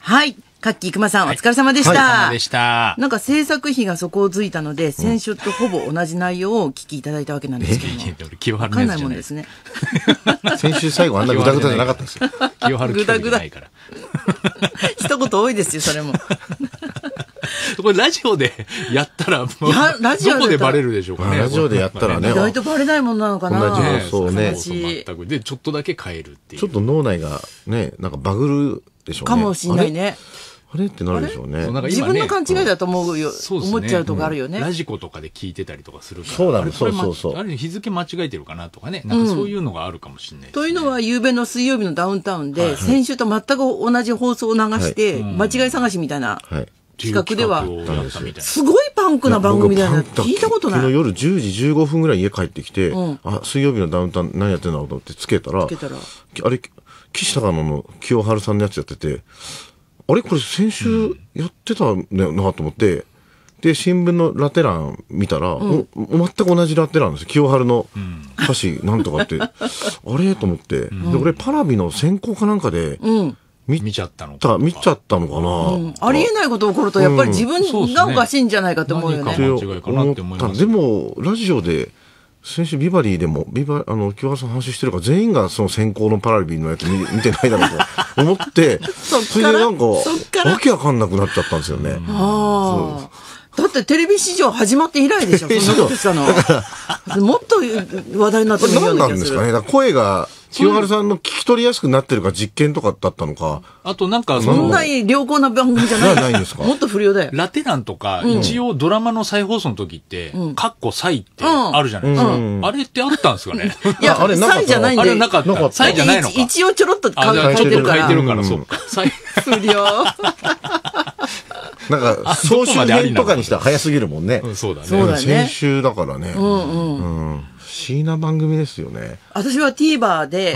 はい。カッキー熊さん、お疲れ様でした。 お疲れ様でした。 なんか制作費が底をついたので、先週とほぼ同じ内容をお聞きいただいたわけなんですけども。 清春のやつじゃない。 わかんないもんですね。 先週最後あんなグダグダじゃなかったですよ。 清春企画じゃないから。 一言多いですよ、それも。 これラジオでやったら、もう、どこでバレるでしょうかね。 ラジオでやったらね。 意外とバレないものなのかな。 同じ放送ね。 全く。で、ちょっとだけ変えるっていう。 ちょっと脳内がね、なんかバグるでしょうね。 かもしんないね。 あれってなるでしょうね。 自分の勘違いだと思うよ。思っちゃうとこあるよね。 ラジコとかで聞いてたりとかするから。 そうだね、そう。 あれ日付間違えてるかなとかね。なんかそういうのがあるかもしれない。 というのは、夕べの水曜日のダウンタウンで、先週と全く同じ放送を流して、間違い探しみたいな企画では、すごいパンクな番組だよね。聞いたことない。 昨日夜10時15分ぐらい家帰ってきて、あ、水曜日のダウンタウン何やってんだろうと思ってつけたら、あれ、岸高野の清春さんのやつやってて、あれこれ先週やってたんだよなと思って、で、新聞のラテ欄見たら、全く同じラテ欄ですよ。清春の歌詞なんとかって。あれと思って。で、俺パラビの選考かなんかで、 見ちゃったのかな。 ありえないこと起こると、やっぱり自分がおかしいんじゃないかと思うよね。 でも、ラジオで、先週ビバリーでも、清原さん話してるから全員がその先行のパラビのやつ見てないだろうと思って、それでなんか、わけわかんなくなっちゃったんですよね。 だってテレビ史上始まって以来でしょ、そんなことしたの。もっと話題になってるような気がする。 何なんですかね。声が、清春さんの聞き取りやすくなってるか実験とかだったのか。 あとなんかそんな良好な番組じゃない。 ないんですか。 もっと不良だよ。 ラテ欄とか、一応ドラマの再放送の時って、カッコサイってあるじゃないですか。あれってあったんですかね。 いや、サイじゃないんで。 あれなかった。サイじゃないのか。 一応ちょろっと書いてるから。 書いてるから、そう。サイ。 不良。 なんか、総集編とかにしたら早すぎるもんね。 そうだね。 そうだね。 先週だからね。不思議な番組ですよね。 私は TVer で、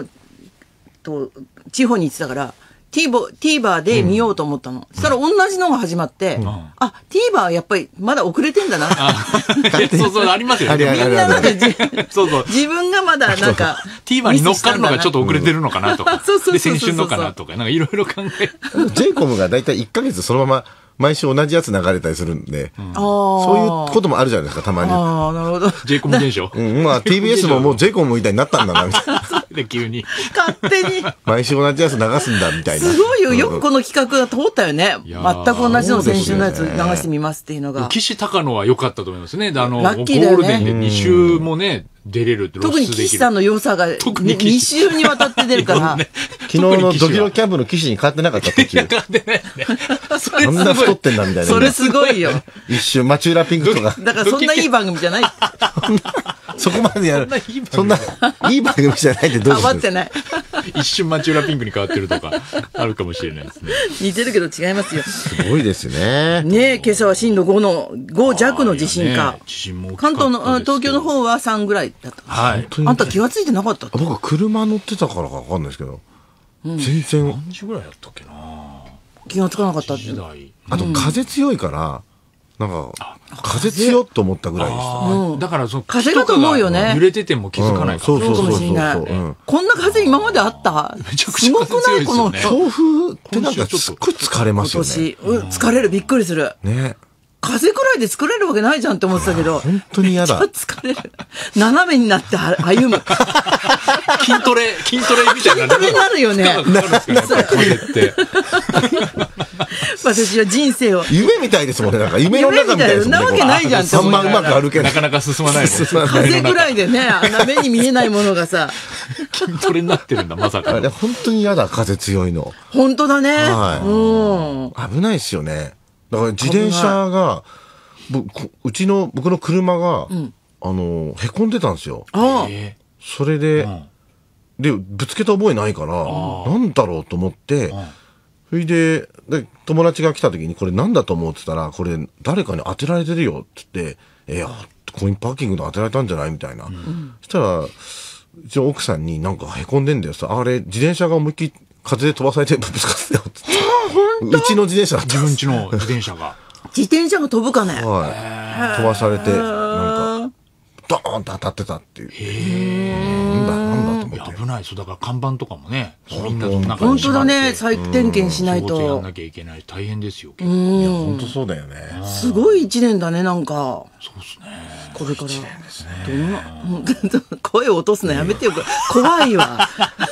地方に行ってたから、TVer で見ようと思ったの。そしたら同じのが始まって、あ、TVer はやっぱりまだ遅れてんだな。 そう、ありますよね。 みんななんか、自分がまだなんか、 TVer に乗っかるのがちょっと遅れてるのかなとか、で、先週のかなとか、なんかいろいろ考え。 JCOM がだいたい1ヶ月そのまま、毎週同じやつ流れたりするんで、そういうこともあるじゃないですか、たまに。 ああ、なるほど。 JCOM 現象。 まあ TBS ももう JCOM みたいになったんだな、みたいな。 で、急に。 勝手に。 毎週同じやつ流すんだ、みたいな。 すごいよ。よくこの企画が通ったよね。全く同じの先週のやつ流してみますっていうのが。 岸高野は良かったと思いますね。 ラッキーだよね。 ゴールデンで2週もね、出れるって特に岸さんの良さが2週にわたって出るから。 昨日のドキドキキャンプの岸に変わってなかった途中。 変わってないね。 そんな太ってんだみたいな。 それすごいよ。 一瞬、マチューラピンクとか。 だからそんないい番組じゃない。 そこまでやる。そんないい番組じゃないってどう変わってない。 一瞬マチューラピンクに変わってるとか、あるかもしれないですね。 似てるけど違いますよ。 すごいですね。 ねえ、今朝は震度5弱の地震か。関東の、東京の方は3ぐらいだった。 はい。 あんた気がついてなかった？ 僕は車乗ってたからかわかんないですけど。全然。 何時ぐらいだったっけな。 気がつかなかったって。 あと風強いから、なんか、風強っと思ったぐらいでした。 だから風だと思うよね。 揺れてても気づかないから。 そうかもしれない。こんな風今まであった？ めちゃくちゃ風強いですよね。 強風ってなんかすっごい疲れますよね。 疲れる、びっくりする。 ね。 風くらいで作れるわけないじゃんって思ってたけど。 本当に嫌だ。 疲れる。斜めになって歩む。 筋トレみたいな。 筋トレになるよね。 風って。 私は人生を。 夢みたいですもんね。なんか夢の中みたいですもんね。 なわけないじゃんってあんまうまく歩けない。 なかなか進まない。 風くらいでね、あんな目に見えないものがさ。 筋トレになってるんだ、まさか。 あれ、本当に嫌だ、風強いの。 本当だね。 危ないですよね。だから自転車が、僕の車が、へこんでたんですよ。それで、ぶつけた覚えないから、なんだろうと思って、それで、友達が来た時にこれなんだと思うって言ったら、これ誰かに当てられてるよって言って、コインパーキングで当てられたんじゃないみたいな。そしたら、うちの奥さんになんかへこんでんだよさ、あれ自転車が思いっきり風で飛ばされてぶつかってたよって。うちの自転車だった。 自分ちの自転車が。 自転車が飛ぶかね。 はい。飛ばされて、なんか、 ドーンと当たってたっていう。なんだと思って。 危ない。そう、だから看板とかもね、みんなの中本当だね、再点検しないと。 仕事やんなきゃいけない。大変ですよ。 いや、本当そうだよね。 すごい一年だね、なんか。 そうですね。 これから。声を落とすのやめてよ。怖いわ。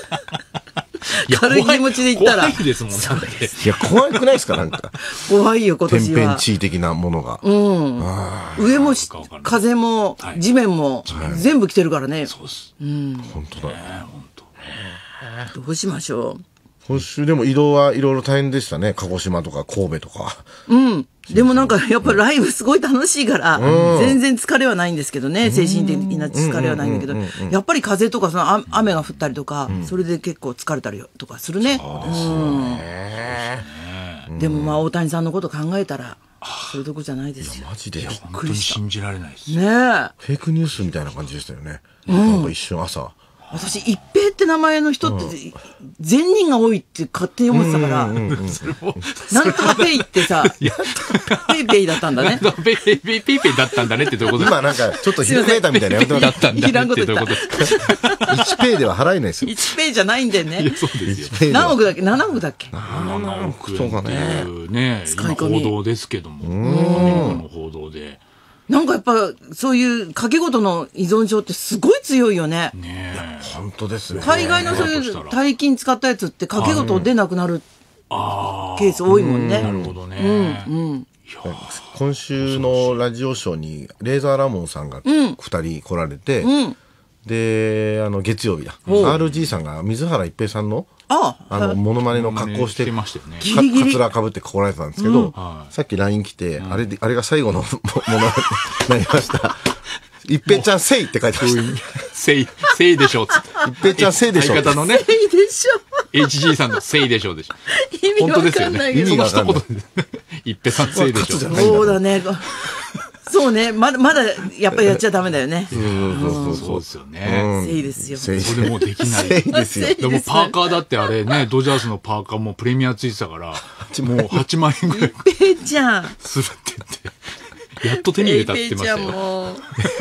軽い気持ちで言ったら。 怖いですもん、だって。 いや、怖くないですか、なんか。 怖いよ、今年は。 天変地異的なものが。 上も風も地面も全部来てるからね。 そうです。 本当だ。 どうしましょう。 今週でも移動はいろいろ大変でしたね。鹿児島とか神戸とか。 でもなんかやっぱりライブすごい楽しいから、全然疲れはないんですけどね、精神的な疲れはないんだけど、やっぱり風とかその雨が降ったりとか、それで結構疲れたりとかするね。でもまあ大谷さんのこと考えたら、そういうとこじゃないですよ。 マジで。 本当に信じられないです。 ねえ。 フェイクニュースみたいな感じでしたよね。なんか一瞬朝。 私、一平って名前の人って、善人が多いって勝手に思ってたから、なんとかペイってさ、ペイペイだったんだね。 ペイペイだったんだねってどういうことですか？ 今なんかちょっとひらめいたみたいなやめてもらって。 だったんだねってどういうことですか ？1ペイでは払えないですよ。 1ペイじゃないんだよね。 そうですよ。 何億だっけ ?7 億だっけ ？7億円っていうね、今報道ですけども、アメリカの報道で。 なんかやっぱそういう掛け事の依存症ってすごい強いよね。 ねえ。 本当ですね。 海外のそういう大金使ったやつって掛け事出なくなるケース多いもんね。 なるほどね。 今週のラジオショーにレーザーラモンさんが2人来られて、で、月曜日だ。RG さんが水原一平さんのモノマネの格好して、 ましたよね。 カツラかぶって来られてたんですけど、さっき LINE 来て、あれが最後のものになりました。一平ちゃんせいって書いてました。 せいでしょ。 一平ちゃんせいでしょ。 相方のね。 せいでしょ。 HG さんのせいでしょでしょ。 意味わかんないけど。 意味がわかんない。 一平さんせいでしょ。 そうだね。そうね。まだ、やっぱりやっちゃダメだよね。 そうですよね。 せいですよ。 それもうできない。 せいですよ。 でもパーカーだってあれね、ドジャースのパーカーもプレミアついてたから、もう8万円ぐらい。 ペイちゃん。 するって言って。やっと手に入れたって言ってましたよ。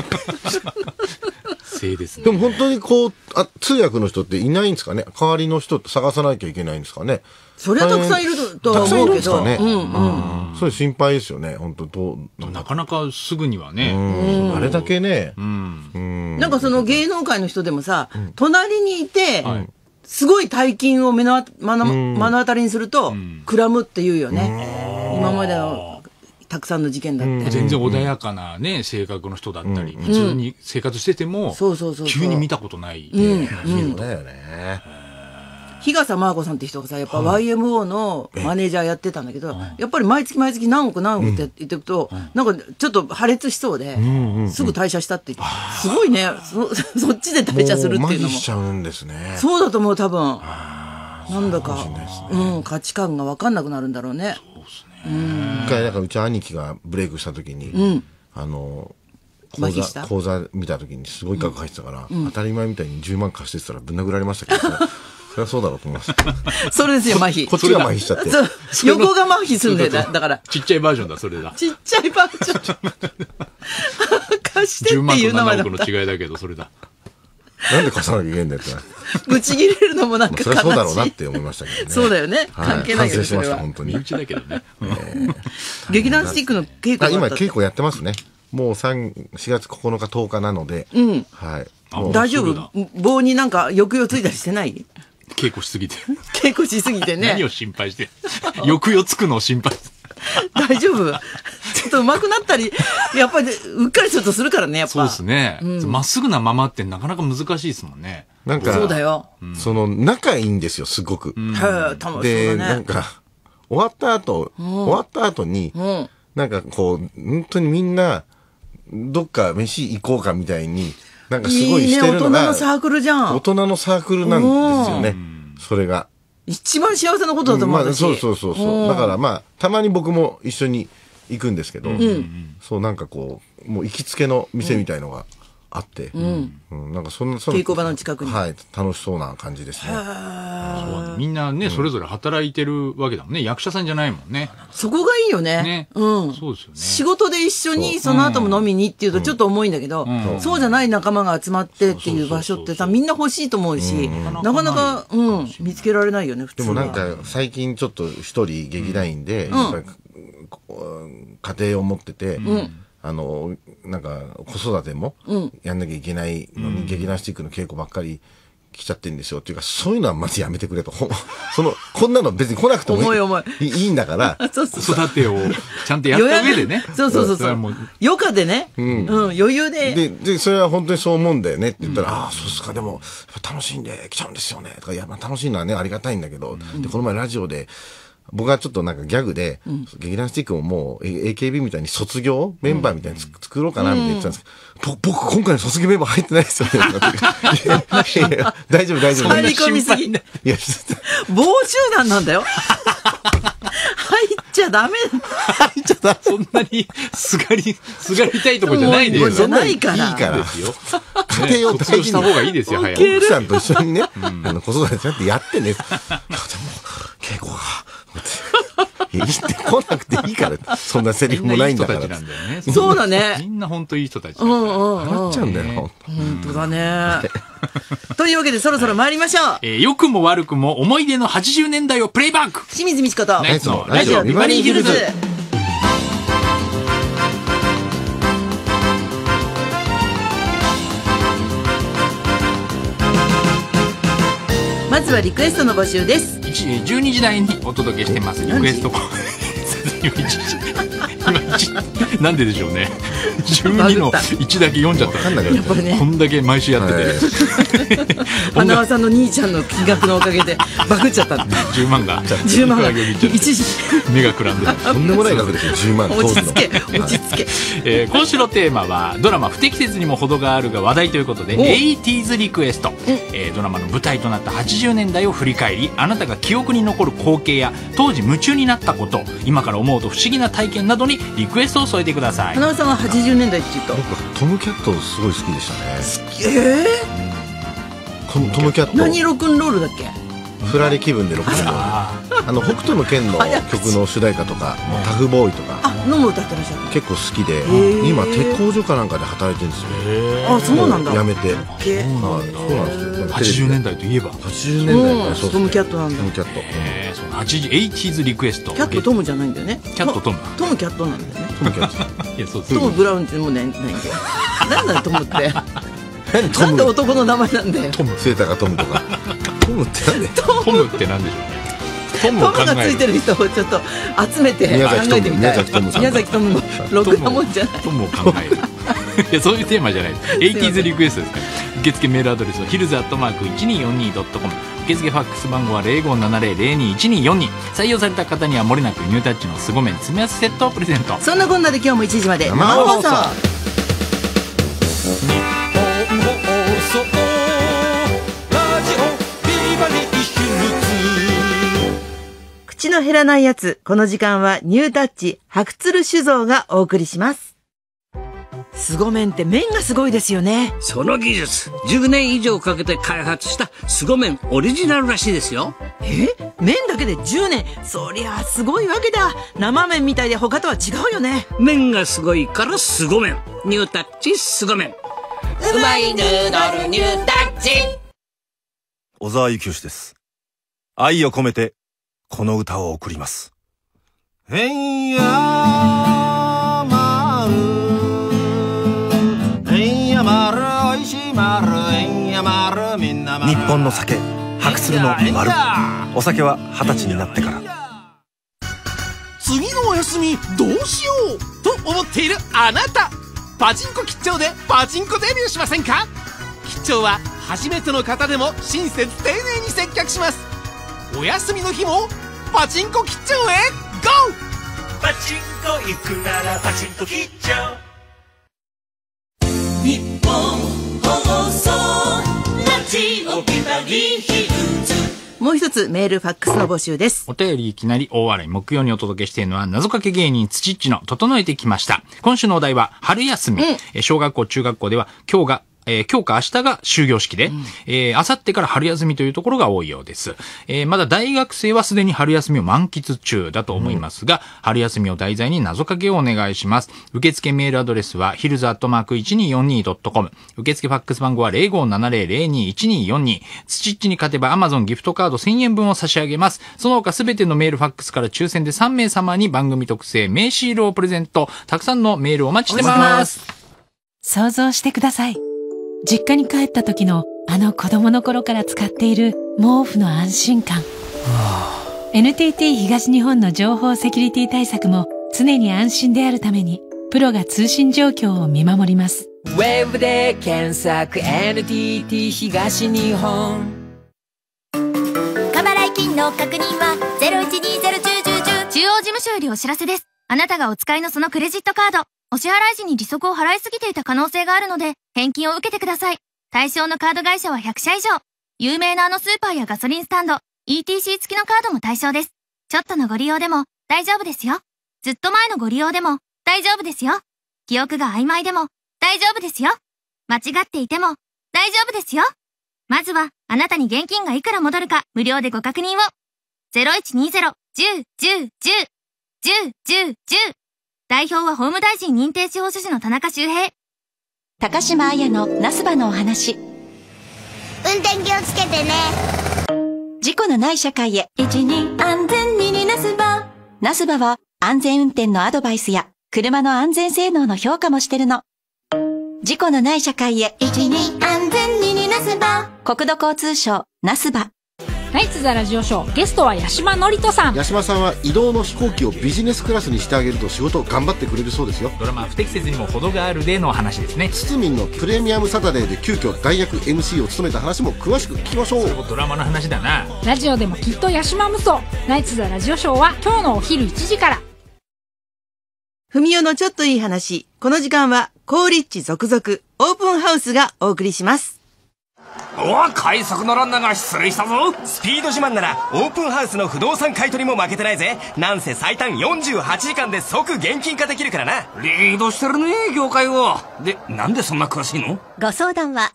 せいですね。 でも本当にこう、通訳の人っていないんですかね？代わりの人って探さなきゃいけないんですかね？ それはたくさんいるとは思うけど。 それ心配ですよね、本当なかなかすぐにはね。 あれだけね。 なんかその芸能界の人でもさ、隣にいて、すごい大金を目の当たりにすると、くらむって言うよね。今までのたくさんの事件だって。 全然穏やかなね、性格の人だったり、普通に生活してても、急に見たことない。 そうだよね。 日笠真子さんって人がさ、やっぱ YMO のマネージャーやってたんだけど、やっぱり毎月何億って言っていくと、なんかちょっと破裂しそうで、すぐ退社したって言って、すごいね、そっちで退社するっていうのも。 しちゃうんですね。 そうだと思う、多分。なんだか、価値観が分かんなくなるんだろうね。 一回、うち兄貴がブレイクした時に、口座見た時にすごい額入ってたから、当たり前みたいに10万貸してたらぶん殴られましたけど、それはそうだろうと思います。それですよ、麻痺。 こっちが麻痺しちゃって。 横が麻痺するんだよ、だから。 ちっちゃいバージョンだ、それだ。 ちっちゃいバージョン。貸してっていう名前だった。 10万と7億の違いだけど、それだ。 なんで貸さなきゃいけないんだよって。 ぶち切れるのもなんか悲しい。 それはそうだろうなって思いましたけどね。 そうだよね。関係ないけど。 反省しました、本当に。 身内だけどね。 劇団スティックの稽古今稽古やってますね。もう4月9日10日なので。はい。 大丈夫？棒になんか抑揚ついたりしてない？ 稽古しすぎて。 稽古しすぎてね。 何を心配して。抑揚つくのを心配して。 大丈夫？ちょっと上手くなったり、やっぱりうっかりするとするからね、やっぱ。 そうですね。まっすぐなままってなかなか難しいですもんね。 なんか、 そうだよ。 仲いいんですよ、すごく。で、なんか、終わった後に、なんかこう、本当にみんな、どっか飯行こうかみたいに、なんかすごいしてるのが、 大人のサークルじゃん。 大人のサークルなんですよね、それが。 一番幸せなことだと思う、私。 そう。だからまあ、たまに僕も一緒に行くんですけど、そうなんかこう、もう行きつけの店みたいのがあって、なんかそんな稽古場の近くに。 はい、楽しそうな感じですね。 みんなね、それぞれ働いてるわけだもんね。役者さんじゃないもんね。 そこがいいよね。 ね。 そうですよね。 仕事で一緒にその後も飲みにっていうとちょっと重いんだけど、そうじゃない仲間が集まってっていう場所ってさ、みんな欲しいと思うし、なかなか、見つけられないよね、普通は。 でもなんか最近ちょっっと一人劇団員で、やっぱり家庭を持ってて、なんか子育てもやんなきゃいけないのに、劇団スティックの稽古ばっかり来ちゃってるんですよっていうか、そういうのはまずやめてくれと。こんなの別に来なくてもいいんだから。 育てをちゃんとやった上でね。 そう。余暇でね。余裕で。 で、それは本当にそう思うんだよねって言ったら、ああ、そうですか、でも、楽しんで来ちゃうんですよね。とか、いや、まあ楽しいのはね、ありがたいんだけど、で、この前ラジオで、僕はちょっとなんかギャグで、劇団スティックももう AKB みたいに卒業メンバーみたいに作ろうかなって言ってたんですけど、僕今回の卒業メンバー入ってないですよね。大丈夫。 入り込みすぎ。いや、防集団なんだよ。入っちゃダメ。 そんなにすがりたいとこじゃないですよ。 じゃないから。 いいから。家庭を大事にした方がいいですよ、早く。奥さんと一緒にね、子育てちゃってやってね。稽古が。いや、言ってこなくていいから。そんなセリフもないんだから。 そうだね。 みんな本当いい人たち。 笑っちゃうんだよ。 本当だね。というわけでそろそろ参りましょう。 良くも悪くも思い出の80年代をプレイバック。 清水美智子とラジオビバリーヒルズ。 まずはリクエストの募集です。 12時台にお届けしてますリクエスト。なんででしょうね。12の1だけ読んじゃった。 やっぱりね。 こんだけ毎週やってて。 花輪さんの兄ちゃんの金額のおかげでバグっちゃった。 10万が。 10万が。一時。 目がくらんでる。 とんでもない額ですよ、10万。 落ち着け。 今週のテーマはドラマ不適切にも程があるが話題ということで 80s リクエスト。ドラマの舞台となった80年代を振り返り、あなたが記憶に残る光景や当時夢中になったこと、今から思うと不思議な体験などにリクエストを添えてください。 花輪さんは80年代っていうと僕トムキャットすごい好きでしたね。 トムキャット何ロックンロールだっけ。 フラレ気分でロックンロール。北斗の拳の曲の主題歌とかタフボーイとかのも歌ってらっしゃる。 結構好きで、今鉄工所かなんかで働いてるんですよ。 あ、そうなんだ。 やめて。そうなんですよ。80年代といえば 80年代からトムキャットなんだ。 トムキャット。 80s リクエスト。 キャットトムじゃないんだよね。 キャットトム。 トムキャットなんだよね。 トムキャット。 いや、そう。 トムブラウンってもうないんだよ。なんだよトムって。なんで男の名前なんだよ。 トム。セーターがトムとか。トムってなんで。 トムってなんでしょうね。 トムがついてる人をちょっと集めて考えてみたい。宮崎トムのロックなもんじゃない。 トムを考える。いや、そういうテーマじゃない。80s リクエストですから。受付メールアドレスはhills@1242.com。受付ファックス番号は 0570-021242。採用された方にはもれなくニュータッチの凄麺詰め合わせセットをプレゼント。 そんなこんなで今日も1時まで生放送。口の減らないやつ。この時間はニュータッチ白鶴酒造がお送りします。凄麺って麺がすごいですよね。 その技術10年以上かけて開発した凄麺オリジナルらしいですよ。 麺だけで10年、そりゃすごいわけだ。生麺みたいで他とは違うよね。 麺がすごいから凄麺。ニュータッチ凄麺。 うまいヌードルニュータッチ。 小沢幸義です。愛を込めてこの歌を送ります。へんやまるへんやまるおいしいまるへんやまるみんなまる。日本の酒白鶴のまる。お酒は20歳になってから。 次のお休みどうしようと思っているあなた、パチンコ吉兆でパチンコデビューしませんか。吉兆は初めての方でも親切丁寧に接客します。お休みの日もパチンコ吉兆へゴー。 パチンコ行くならパチンコ吉兆。 日本放送ラジオビバリーヒルズもう一つメールファックスの募集です。 お便りいきなり大笑い。木曜にお届けしているのは謎かけ芸人土っちの整えてきました。今週のお題は春休み。小学校中学校では今日か明日が終業式で、明後日から春休みというところが多いようです。まだ大学生はすでに春休みを満喫中だと思いますが、春休みを題材に謎かけをお願いします。受付メールアドレスはhills@1242.com。受付ファックス番号は 0570021242。土っちに勝てば Amazon ギフトカード1000円分を差し上げます。その他すべてのメールファックスから抽選で3名様に番組特製名シールをプレゼント。たくさんのメールをお待ちしてます。 想像してください。実家に帰った時の子供の頃から使っている毛布の安心感。NTT 東日本の情報セキュリティ対策も常に安心であるために、プロが通信状況を見守ります。 ウェブで検索 NTT 東日本。 過払い金の確認は01201010。 中央事務所よりお知らせです。あなたがお使いのそのクレジットカード、お支払い時に利息を払いすぎていた可能性があるので、返金を受けてください。対象のカード会社は100社以上。有名なスーパーやガソリンスタンド、ETC 付きのカードも対象です。ちょっとのご利用でも大丈夫ですよ。ずっと前のご利用でも大丈夫ですよ。記憶が曖昧でも大丈夫ですよ。間違っていても大丈夫ですよ。まずは、あなたに現金がいくら戻るか無料でご確認を。0120-10-10-10-10-10-10。代表は法務大臣認定司法書士の田中修平。 高島彩のナスバのお話。運転気をつけてね。事故のない社会へ。12安全にナスバ。ナスバは安全運転のアドバイスや車の安全性能の評価もしてるの。事故のない社会へ。12安全にナスバ。国土交通省ナスバ。 ナイツザラジオショー、ゲストは八嶋智人さん。 八嶋さんは移動の飛行機をビジネスクラスにしてあげると仕事を頑張ってくれるそうですよ。 ドラマ不適切にも程があるでの話ですね。 つつみんのプレミアムサタデーで急遽代役 MC を務めた話も詳しく聞きましょう。 ドラマの話だな。 ラジオでもきっと八嶋無双。ナイツザラジオショーは今日のお昼1時から。 ふみおのちょっといい話。この時間は高リッチ続々オープンハウスがお送りします。 お、快速のランナーが出塁したぞ。スピード自慢ならオープンハウスの不動産買取も負けてないぜ。なんせ最短48時間で即現金化できるからな。 リードしてるね、業界を。で、なんでそんな詳しいの？ ご相談は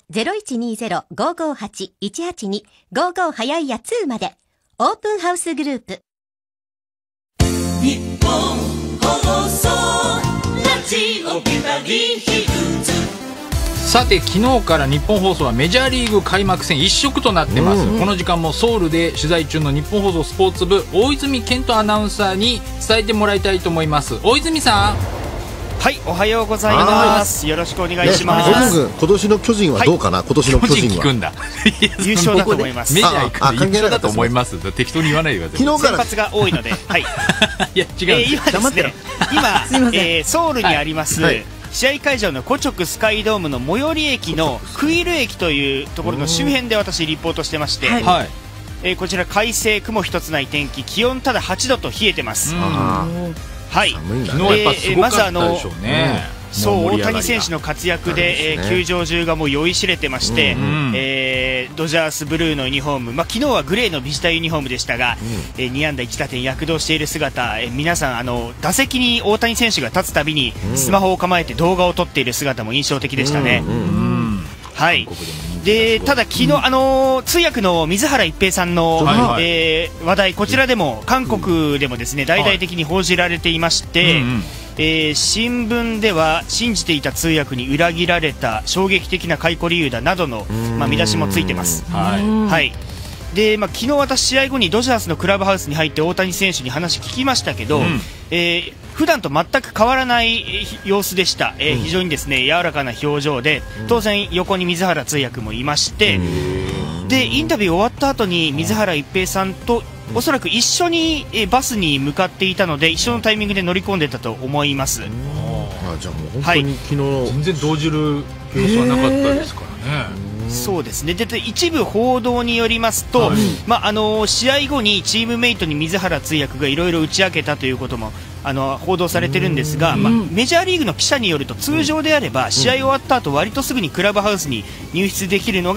0120-558-182 55早いや2まで。オープンハウスグループ。 日本放送ラジオビバリーヒルズ。 さて、昨日から日本放送はメジャーリーグ開幕戦一色となってます、この時間もソウルで取材中の日本放送スポーツ部大泉健人アナウンサーに伝えてもらいたいと思います。大泉さん。 はい、おはようございます。よろしくお願いします。 今年の巨人はどうかな、今年の巨人は。 巨人聞くんだ。 優勝だと思います。 メジャー行くんで優勝だと思います。適当に言わないでください。 昨日から先発が多いので、はい。いや、違う。 今ですね、今、ソウルにあります、試合会場のコチョクスカイドームの最寄り駅のクイル駅というところの周辺で私リポートしてまして、こちら快晴、雲一つない天気、気温ただ8度と冷えてます。はい。 まずそう大谷選手の活躍で、球場中がもう酔いしれてまして、ドジャースブルーのユニフォーム、昨日はグレーのビジターユニフォームでしたが、2安打1打点躍動している姿、皆さん打席に大谷選手が立つたびにスマホを構えて動画を撮っている姿も印象的でしたね。はい。でただ昨日、通訳の水原一平さんの、話題、こちらでも韓国でもですね、大々的に報じられていまして、新聞では信じていた通訳に裏切られた衝撃的な解雇理由だなどの、見出しもついてます。はい。で昨日私試合後にドジャースのクラブハウスに入って大谷選手に話聞きましたけど、普段と全く変わらない様子でした。非常にですね柔らかな表情で、当然横に水原通訳もいまして、でインタビュー終わった後に水原一平さんとおそらく一緒にバスに向かっていたので、一緒のタイミングで乗り込んでたと思います。 じゃあもう本当に昨日、 全然動じる様子はなかったですからね。 そうですね。で一部報道によりますと、試合後にチームメイトに水原通訳がいろいろ打ち明けたということも報道されてるんですが、メジャーリーグの記者によると、通常であれば試合終わった後割とすぐにクラブハウスに入室できるのが、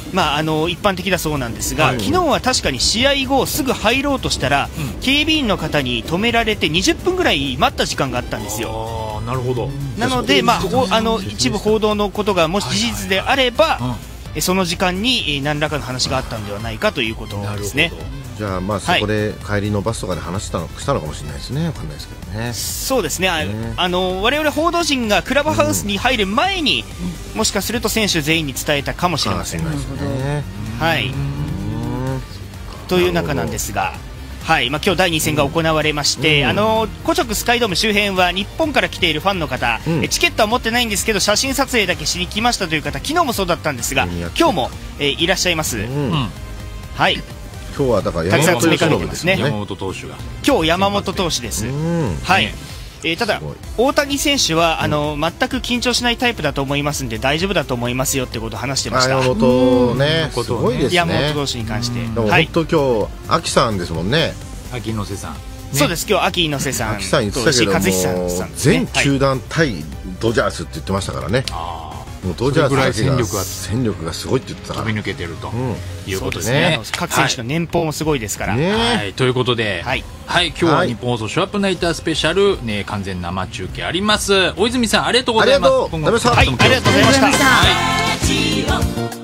一般的だそうなんですが、昨日は確かに試合後すぐ入ろうとしたら、警備員の方に止められて20分ぐらい待った時間があったんですよ。 なるほど。 なので、一部報道のことがもし事実であれば、その時間に何らかの話があったんではないかということですね。 じゃあそこで帰りのバスとかで話したのかもしれないですね。わかんないですけどね。 そうですね。我々報道陣がクラブハウスに入る前に、もしかすると選手全員に伝えたかもしれません。はい。という中なんですが、はい、今日第2戦が行われまして、古直スカイドーム周辺は日本から来ているファンの方、チケットは持ってないんですけど写真撮影だけしに来ましたという方、昨日もそうだったんですが、今日も、いらっしゃいます。はい。 今日はだから山本由伸ですね。 山本投手が今日山本投手です。はい。ただ大谷選手は全く緊張しないタイプだと思いますんで大丈夫だと思いますよってことを話してました。 山本ね、すごいですね。 山本投手に関して。 本当今日秋さんですもんね。 秋野瀬さん。 そうです。今日秋野瀬さん。 秋さん言ってたけども全球団対ドジャースって言ってましたからね。もうドジャースだけが戦力がすごいって言ってたから飛び抜けてるということですね。 各選手の年俸もすごいですから。 ということで、今日は日本放送ショーアップナイタースペシャル完全生中継あります。大泉さんありがとうございます。 ありがとうございました。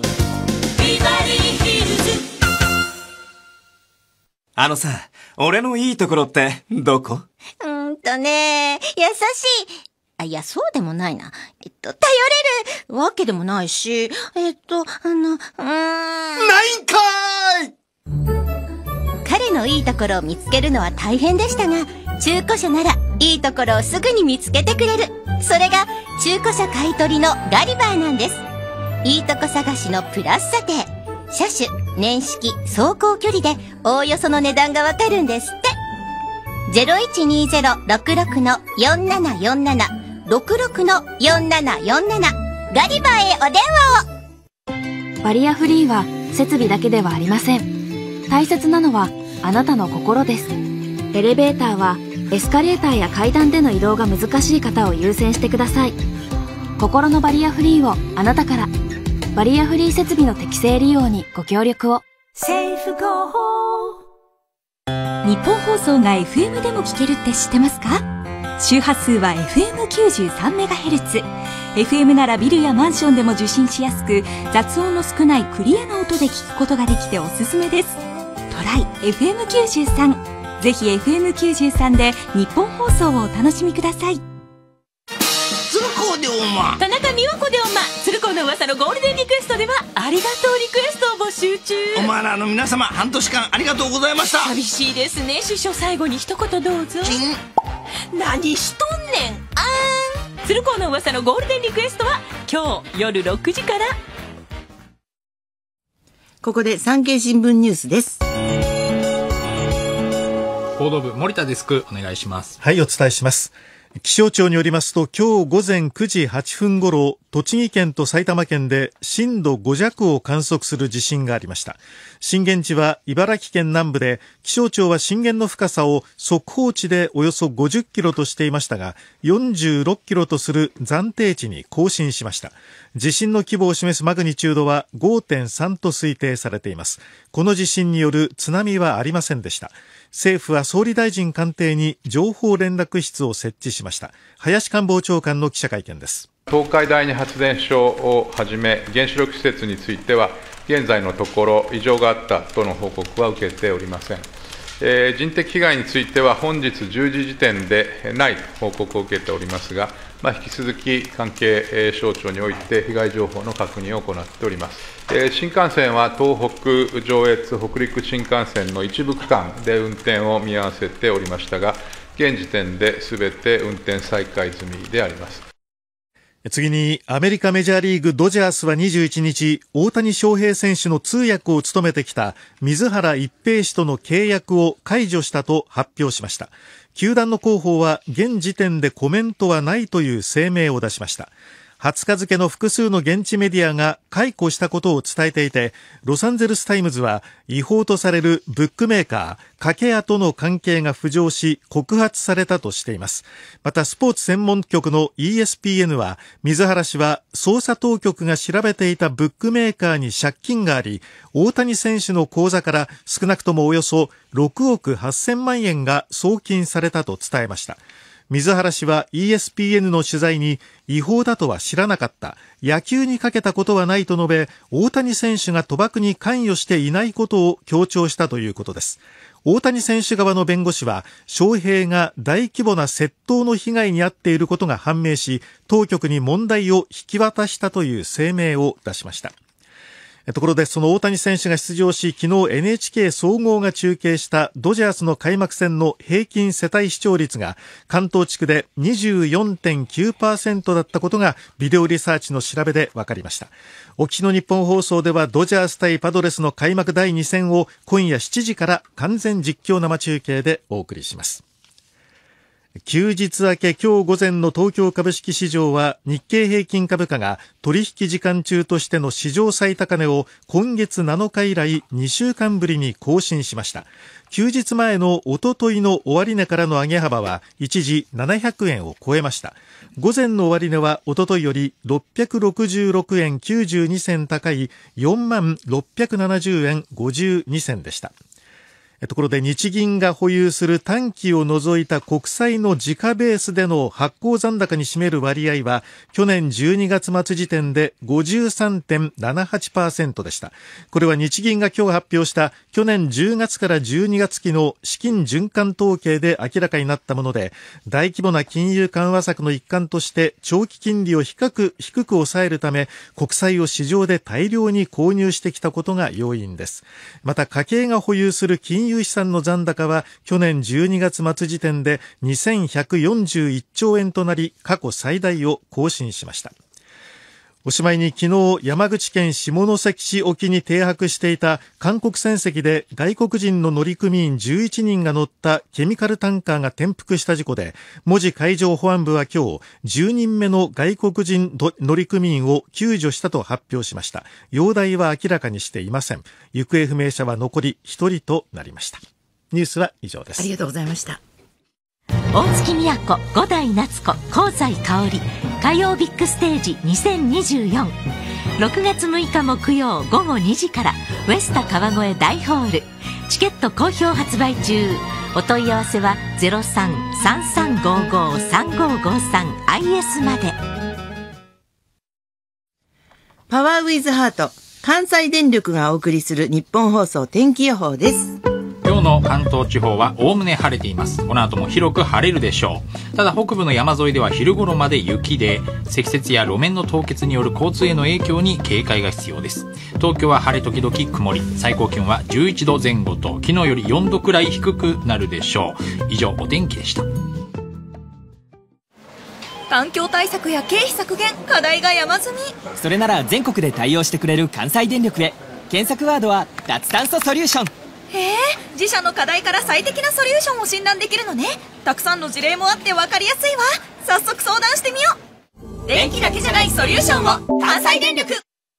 さ、俺のいいところってどこ？ 優しい。いや、そうでもないな。頼れるわけでもないし、ないんかーい！ 彼のいいところを見つけるのは大変でしたが、中古車ならいいところをすぐに見つけてくれる。それが中古車買い取りのガリバーなんです。いいとこ探しのプラス査定。車種、年式、走行距離でおおよその値段がわかるんですって。0120-66-4747 66-4747ガリバーへお電話を。バリアフリーは設備だけではありません。大切なのはあなたの心です。エレベーターはエスカレーターや階段での移動が難しい方を優先してください。心のバリアフリーをあなたから。バリアフリー設備の適正利用にご協力を。 セーフゴー。日本放送が FM でも聞けるって知ってますか？周波数は FM93MHz。FM ならビルやマンションでも受信しやすく、雑音の少ないクリアな音で聞くことができておすすめです。トライ FM93。ぜひ FM93 で日本放送をお楽しみください。 鶴光でおま田中美和子でおま鶴光の噂のゴールデンリクエストではありがとうリクエストを募集中。 お前らの皆様半年間ありがとうございました。 寂しいですね。首相最後に一言どうぞ。何しとんねん。鶴光の噂のゴールデンリクエストは今日夜6時から。 ここで産経新聞ニュースです。 報道部森田デスクお願いします。 はい、お伝えします。気象庁によりますと、今日午前9時8分ごろ、栃木県と埼玉県で震度5弱を観測する地震がありました。震源地は茨城県南部で、気象庁は震源の深さを速報値でおよそ50キロとしていましたが、46キロとする暫定値に更新しました。地震の規模を示すマグニチュードは 5.3 と推定されています。この地震による津波はありませんでした。政府は総理大臣官邸に情報連絡室を設置しました。林官房長官の記者会見です。 東海第二発電所をはじめ原子力施設については現在のところ異常があったとの報告は受けておりません。人的被害については本日10時時点でない報告を受けておりますが、引き続き関係省庁において被害情報の確認を行っております。新幹線は東北、上越、北陸新幹線の一部区間で運転を見合わせておりましたが、現時点ですべて運転再開済みであります。 次に、アメリカメジャーリーグドジャースは21日、大谷翔平選手の通訳を務めてきた水原一平氏との契約を解除したと発表しました。球団の広報は現時点でコメントはないという声明を出しました。 20日付の複数の現地メディアが解雇したことを伝えていて、ロサンゼルスタイムズは違法とされるブックメーカーカケアとの関係が浮上し告発されたとしています。またスポーツ専門局の ESPN は、水原氏は捜査当局が調べていたブックメーカーに借金があり、大谷選手の口座から少なくともおよそ6億8000万円が送金されたと伝えました。水原氏は ESPN の取材に、違法だとは知らなかった、野球にかけたことはないと述べ、大谷選手が賭博に関与していないことを強調したということです。大谷選手側の弁護士は、翔平が大規模な窃盗の被害に遭っていることが判明し、当局に問題を引き渡したという声明を出しました。ところで、その大谷選手が出場し、昨日 NHK 総合が中継したドジャースの開幕戦の平均世帯視聴率が関東地区で 24.9% だったことがビデオリサーチの調べで分かりました。お聞きの日本放送では、ドジャース対パドレスの開幕第2戦を今夜7時から完全実況生中継でお送りします。休日明け今日午前の東京株式市場は、日経平均株価が取引時間中としての史上最高値を今月7日以来2週間ぶりに更新しました。休日前のおとといの終値からの上げ幅は一時700円を超えました。午前の終値はおとといより666円92銭高い 4670円52銭でした。ところで、日銀が保有する短期を除いた国債の時価ベースでの発行残高に占める割合は、去年12月末時点で 53.78% でした。これは日銀が今日発表した去年10月から12月期の資金循環統計で明らかになったもので、大規模な金融緩和策の一環として長期金利を低く抑えるため、国債を市場で大量に購入してきたことが要因です。また、家計が保有する金融資産の残高は去年12月末時点で2141兆円となり、過去最大を更新しました。おしまいに、昨日山口県下関市沖に停泊していた韓国船籍で外国人の乗組員11人が乗ったケミカルタンカーが転覆した事故で、門司海上保安部は今日10人目の外国人乗組員を救助したと発表しました。容体は明らかにしていません。行方不明者は残り1人となりました。ニュースは以上です。 ありがとうございました。 大月みや子、五代夏子、香西かおり火曜ビッグステージ2024、 6月6日木曜午後2時からウェスタ川越大ホール。チケット好評発売中。お問い合わせは 03-3355-3553 IS まで。 パワーウィズハート、関西電力がお送りする日本放送天気予報です。 今日の関東地方はおおむね晴れています。この後も広く晴れるでしょう。ただ北部の山沿いでは昼頃まで雪で、積雪や路面の凍結による交通への影響に警戒が必要です。東京は晴れ時々曇り、最高気温は11度前後と昨日より4度くらい低くなるでしょう。以上、お天気でした。 環境対策や経費削減、課題が山積み。 それなら全国で対応してくれる関西電力へ。検索ワードは脱炭素ソリューション。 自社の課題から最適なソリューションを診断できるのね。たくさんの事例もあって分かりやすいわ。早速相談してみよう。電気だけじゃないソリューションを、関西電力。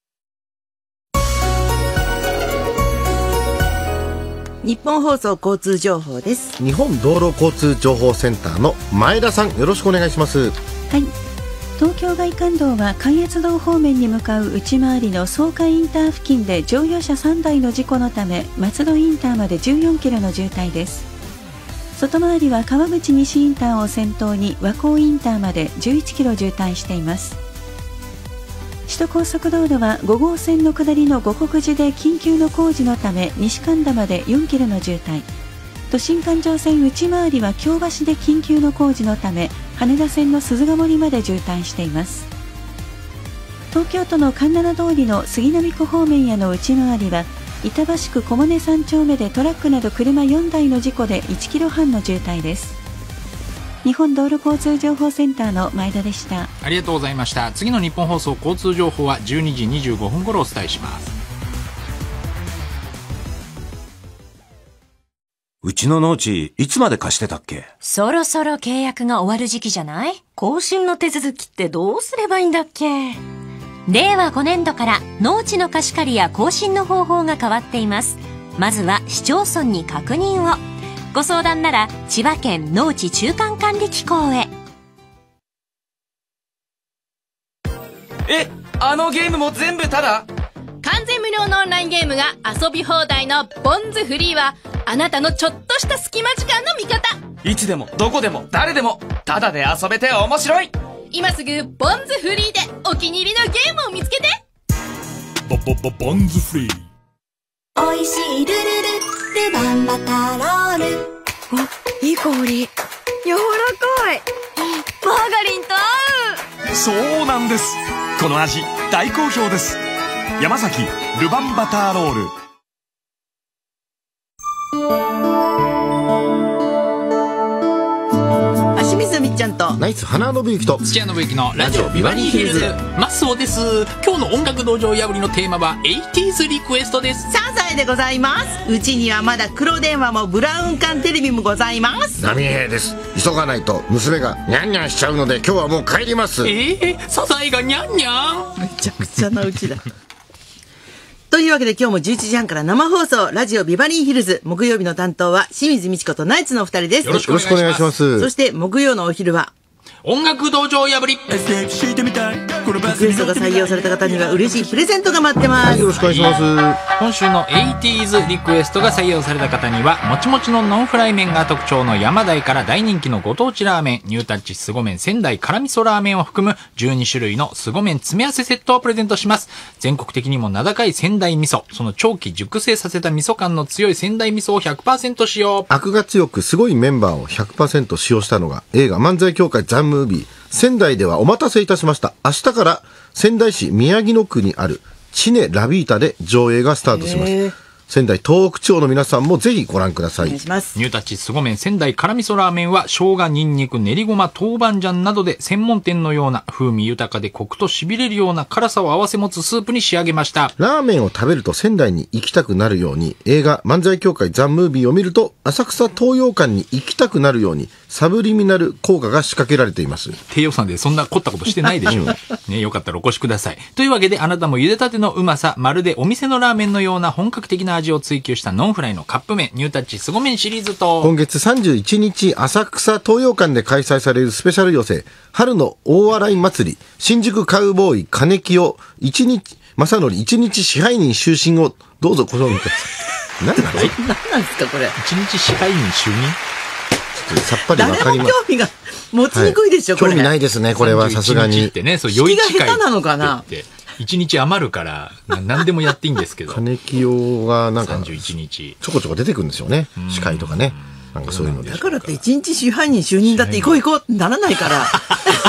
日本放送交通情報です。 日本道路交通情報センターの前田さん、よろしくお願いします。 はい、東京外環道は関越道方面に向かう内回りの草加インター付近で乗用車3台の事故のため、松戸インターまで14キロの渋滞です。外回りは川口西インターを先頭に和光インターまで11キロ渋滞しています。首都高速道路は5号線の下りの五国寺で緊急の工事のため西神田まで4キロの渋滞。都心環状線内回りは京橋で緊急の工事のため羽田線の鈴鹿森まで渋滞しています。東京都の環七通りの杉並区方面への内回りは板橋区小金3丁目でトラックなど車4台の事故で1キロ半の渋滞です。日本道路交通情報センターの前田でした。 ありがとうございました。次の日本放送交通情報は12時25分頃お伝えします。 うちの農地、いつまで貸してたっけ？ そろそろ契約が終わる時期じゃない？更新の手続きってどうすればいいんだっけ？令和5年度から農地の貸し借りや更新の方法が変わっています。まずは市町村に確認を。ご相談なら千葉県農地中間管理機構へ。 あのゲームも全部タダ？ 完全無料のオンラインゲームが遊び放題のボンズフリーは、あなたのちょっとした隙間時間の味方。 いつでもどこでも誰でもタダで遊べて面白い。 今すぐボンズフリーでお気に入りのゲームを見つけて。 ボンズフリー。 おいしいルルルルバンバタロール。 いい香り。柔らかい。マーガリンと合う。 そうなんです。この味大好評です。山崎ルバンバターロール。 清水みっちゃんとナイツ花信之と土屋信之のラジオビバリーヒルズ。マスオです。今日の音楽道場破りのテーマは 80s リクエストです。 3歳でございます。うちにはまだ黒電話もブラウン管テレビもございます。 波平です。急がないと娘がニャンニャンしちゃうので今日はもう帰ります。 サザエがニャンニャン。 めちゃくちゃなうちだ。というわけで今日も11時半から生放送ラジオビバリーヒルズ。木曜日の担当は清水美智子とナイツのお二人です。 よろしくお願いします。 そして木曜のお昼は音楽道場破り。リクエストが採用された方には嬉しいプレゼントが待ってます。 よろしくお願いします。 今週の 80s リクエストが採用された方にはもちもちのノンフライ麺が特徴の山台から大人気のご当地ラーメンニュータッチ凄麺仙台辛味噌ラーメンを含む12種類の凄麺詰め合わせセットをプレゼントします。全国的にも名高い仙台味噌、その長期熟成させた味噌感の強い仙台味噌を 100% 使用。 アクが強くすごいメンバーを 100% 使用したのが映画漫才協会ザ・ムービー。仙台ではお待たせいたしました。明日から仙台市宮城野区にあるチネラビータで上映がスタートします。仙台東北地方の皆さんもぜひご覧ください。 お願いします。 ニュータッチ凄麺仙台辛味噌ラーメンは生姜、ニンニク、練りごま、豆板醤などで専門店のような風味豊かでコクと痺れるような辛さを合わせ持つスープに仕上げました。 ラーメンを食べると仙台に行きたくなるように、映画漫才協会ザ・ムービーを見ると浅草東洋館に行きたくなるようにサブリミナル効果が仕掛けられています。 低予算でそんな凝ったことしてないでしょう。ね、よかったらお越しください。というわけであなたも茹でたてのうまさ、まるでお店のラーメンのような本格的な味を追求したノンフライのカップ麺ニュータッチ凄麺シリーズと、 今月31日浅草東洋館で開催されるスペシャル寄席春の大洗祭り新宿カウボーイ金清一日正則一日支配人就寝をどうぞご賞味ください。何なんですかこれ。 一日支配人就任。 さっぱりわかります。 誰も興味が持ちにくいでしょ、これ。 興味ないですね、これはさすがに。 ってね、そう酔い近い。下手なのかな。 一日余るから何でもやっていいんですけど。 金清がなんか 31日ちょこちょこ出てくるんですよね。司会とかね。なんかそういうので。 だからって一日支配人就任だって行こう行こうってならないから。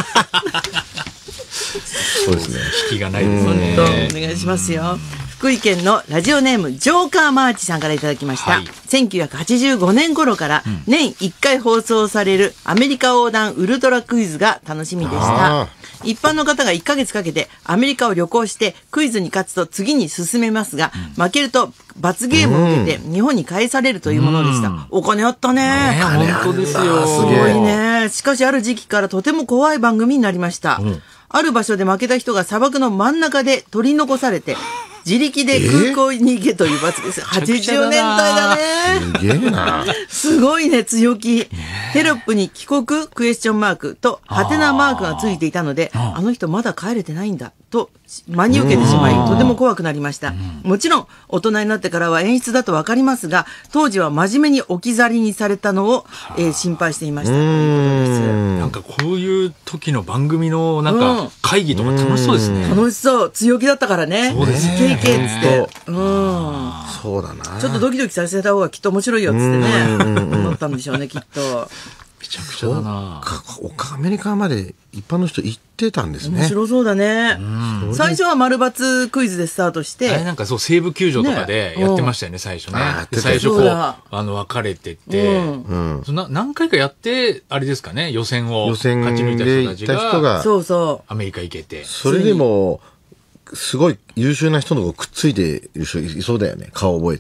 そうですね。 引きがないですね。 お願いしますよ。福井県のラジオネームジョーカーマーチさんからいただきました、1985年頃から年1回放送されるアメリカ横断ウルトラクイズが楽しみでした。一般の方が1ヶ月かけてアメリカを旅行してクイズに勝つと次に進めますが、負けると罰ゲームを受けて日本に返されるというものでした。お金あったね。 本当ですよ。 すごいね。しかしある時期からとても怖い番組になりました。ある場所で負けた人が砂漠の真ん中で取り残されて自力で空港に行けという罰です。80年代だね。 すげえな。 すごいね、強気。テロップに帰国クエスチョンマークとハテナマークがついていたので、あの人まだ帰れてないんだと真に受けてしまい、とても怖くなりました。もちろん大人になってからは演出だとわかりますが、当時は真面目に置き去りにされたのを、心配していましたということです。 なんかこういう時の番組のなんか会議とか楽しそうですね。 楽しそう。強気だったからね。 そうですね。 経験っつって。 そうだな。 ちょっとドキドキさせた方がきっと面白いよっつってね。思ったんでしょうね、きっと。 めちゃくちゃだな。 アメリカまで一般の人行ってたんですね。 面白そうだね。最初は丸抜クイズでスタートして。 あれなんかそう西武球場とかでやってましたよね、最初ね。最初こう分かれてって何回かやってあれですかね、予選を勝ち抜いた人たちがアメリカ行けて。 それでもすごい優秀な人のくっついている人いそうだよね。顔覚えて。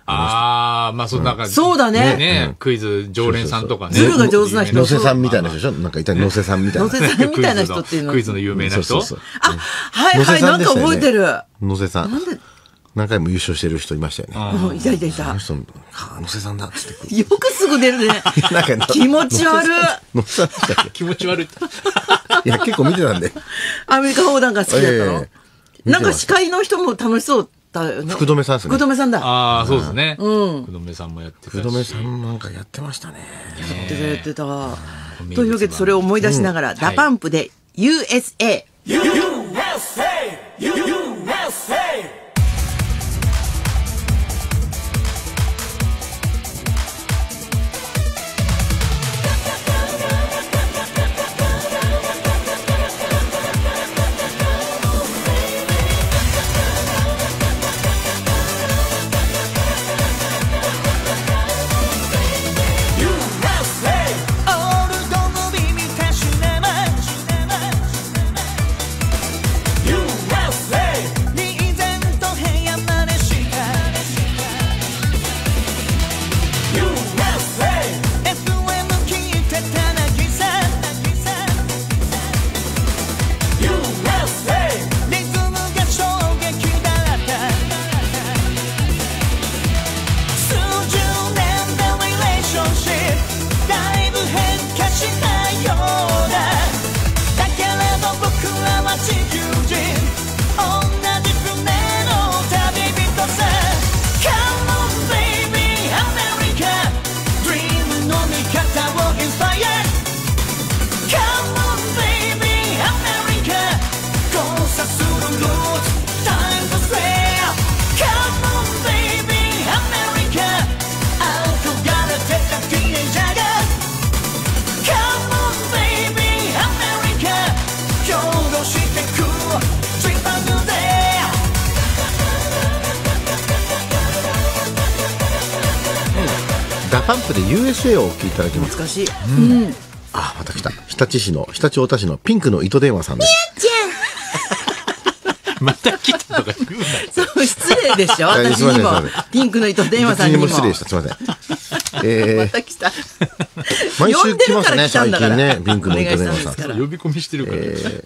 ああ、まあ、そんな感じ。 そうだね。 ね、クイズ常連さんとかね。 ズルが上手な人。 野瀬さんみたいな人でしょ、なんかいた野瀬さんみたいな。 野瀬さんみたいな人っていうの。 クイズの有名な人。 あ、はいはい、なんか覚えてる。 野瀬さん。何回も優勝してる人いましたよね。 いたいたいた。 野瀬さんだっつって。 よくすぐ出るね。気持ち悪い。 野瀬さんでしたっけ？ 気持ち悪い。 いや、結構見てたんで。 アメリカ横断が好きだったの？なんか司会の人も楽しそうだよね。 福留さんですね。 福留さんだ。 ああ、そうですね。福留さんもやってたし。 福留さんなんかやってましたね。 やってた。というわけで、それを思い出しながら、ダパンプで USA。 ダパンプで USA をお聴きいただきます。 懐かしい。 あ、また来た。日立太田市のピンクの糸電話さんです。 また来たとか言うな。 そう、失礼でしょ。私にも。ピンクの糸電話さんにも。 失礼した。すみません。 また来た。 毎週来ますね、最近ね。ピンクの糸電話さん。 呼び込みしてるから。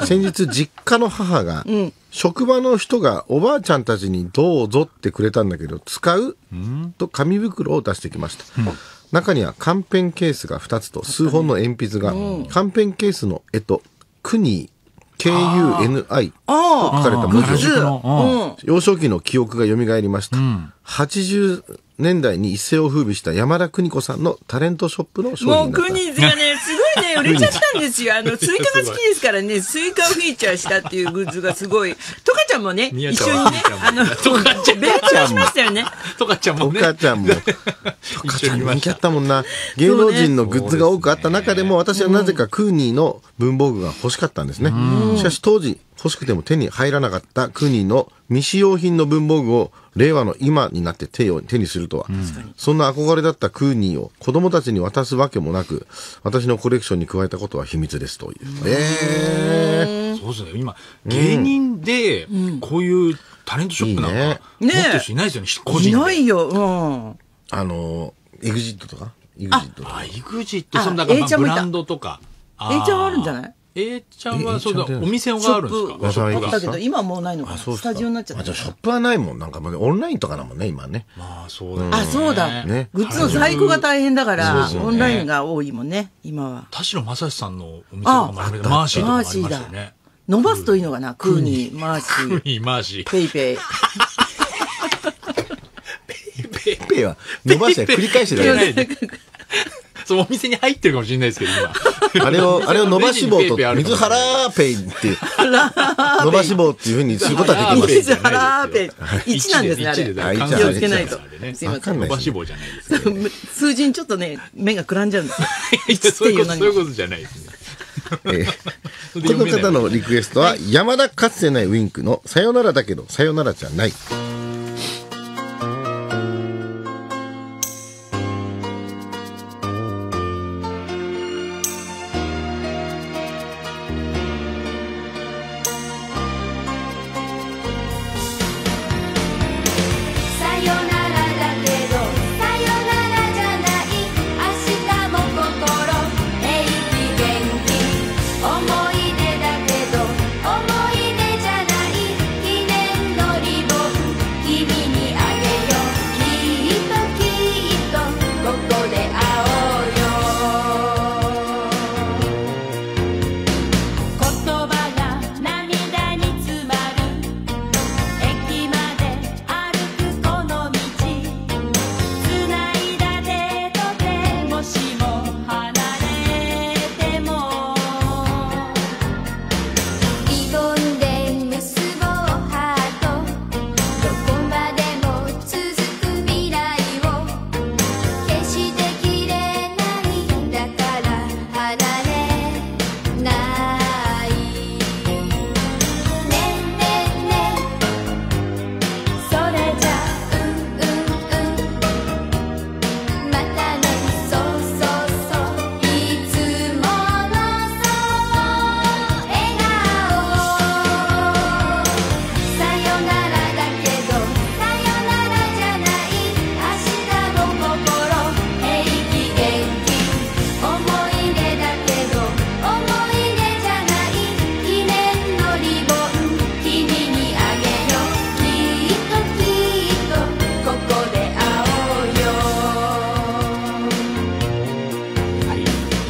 先日、実家の母が、職場の人がおばあちゃんたちにどうぞってくれたんだけど、使うと紙袋を出してきました。中にはカペンケースが2つと数本の鉛筆が、カペンケースの絵と、クニー、KUNI と書かれた文字を、幼少期の記憶が蘇りました。80年代に一世を風靡した山田邦子さんのタレントショップの商品だった。 もうクニーズがね、すごいね、売れちゃったんですよ。スイカが好きですからね、スイカをフィーチャーしたっていうグッズがすごい。トカちゃんもね、一緒にね、ベルト出しましたよね。 トカちゃんもね。 トカちゃん人気あったもんな。芸能人のグッズが多くあった中でも、私はなぜかクーニーの文房具が欲しかったんですね。しかし当時欲しくても手に入らなかったクーニーの未使用品の文房具を令和の今になって手にするとは、そんな憧れだったクーニーを子供たちに渡すわけもなく、私のコレクションに加えたことは秘密ですという。 そうですね。今芸人でこういうタレントショップなんか持ってる人いないですよね。個人で。 いないよ。 EXIT とか。 EXIT、そんなブランドとか。 A ちゃんあるんじゃない ？A ちゃんはそうだ、お店があるんですか？ あったけど今はもうないのかな。スタジオになっちゃった。 じゃあショップはないもん。なんかもうオンラインとかだもんね、今ね。 まあそうだね。 あ、そうだ。グッズの在庫が大変だからオンラインが多いもんね、今は。 田代正史さんのお店がマーシーとかもありましたよね。 伸ばすといいのかな。クーニー、マーシー。 クーニー、マーシー。 ペイペイ。 ペイペイは伸ばして繰り返してるね。 そのお店に入ってるかもしれないですけど、今。 あれを伸ばし棒と水原ペイっていう。伸ばし棒っていうふうにすることはできます。 水原ペイ。1なんですね、あれ。気をつけないと。 すいません。伸ばし棒じゃないです。 数字にちょっとね、目がくらんじゃうんですよ。 そういうことじゃないですね。 この方のリクエストは、山田かつてないウィンクのさよならだけどさよならじゃない。 さよならだけど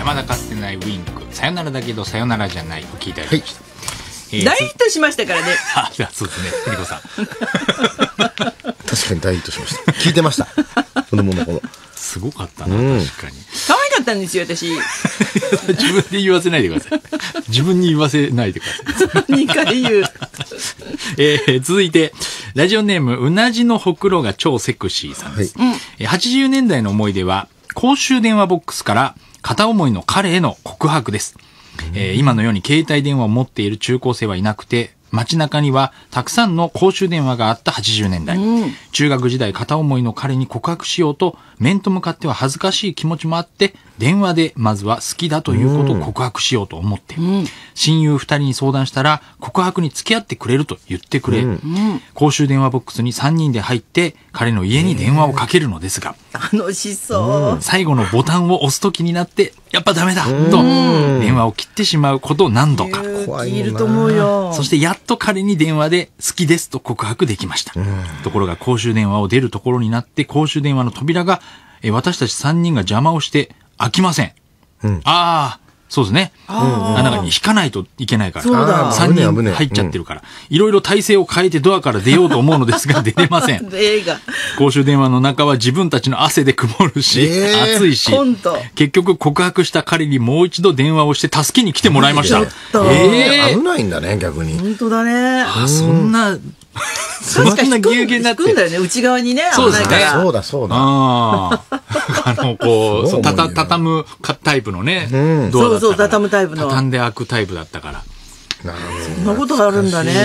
山田かつてないウィンク、さよならだけどさよならじゃないを聞いていただきました。 大ヒットしましたからね。 あ、そうですね。ふみこさん。 確かに大ヒットしました。聞いてました。子供の頃。 すごかったな、確かに。 可愛かったんですよ、私。 自分で言わせないでください。自分に言わせないでください。 2回言う。 続いて、ラジオネーム、うなじのほくろが超セクシーさんです。80年代の思い出は、公衆電話ボックスから片思いの彼への告白です。今のように携帯電話を持っている中高生はいなくて、街中にはたくさんの公衆電話があった80年代。中学時代片思いの彼に告白しようと、面と向かっては恥ずかしい気持ちもあって、電話でまずは好きだということを告白しようと思って、親友2人に相談したら、告白に付き合ってくれると言ってくれ、公衆電話ボックスに3人で入って、彼の家に電話をかけるのですが、 楽しそう。 最後のボタンを押す時になって、やっぱダメだと、電話を切ってしまうこと何度か。 いると思うよ。 そしてやっと彼に電話で好きですと告白できました。ところが公衆電話を出るところになって、公衆電話の扉が、私たち3人が邪魔をして開きません。そうですね。中に引かないといけないから。3人入っちゃってるから。いろいろ体勢を変えてドアから出ようと思うのですが、出れません。公衆電話の中は自分たちの汗で曇るし、暑いし、結局告白した彼にもう一度電話をして助けに来てもらいました。 危ないんだね、逆に。 本当だね。 そんな、そんなぎゅうぎゅうになって。 引くんだよね、内側にね。 そうですね。 そうだ、そうだ。 こう、畳むタイプのね、ドアだったから。 そう、畳むタイプの。 畳んで開くタイプだったから。 なるほど。そんなことがあるんだね。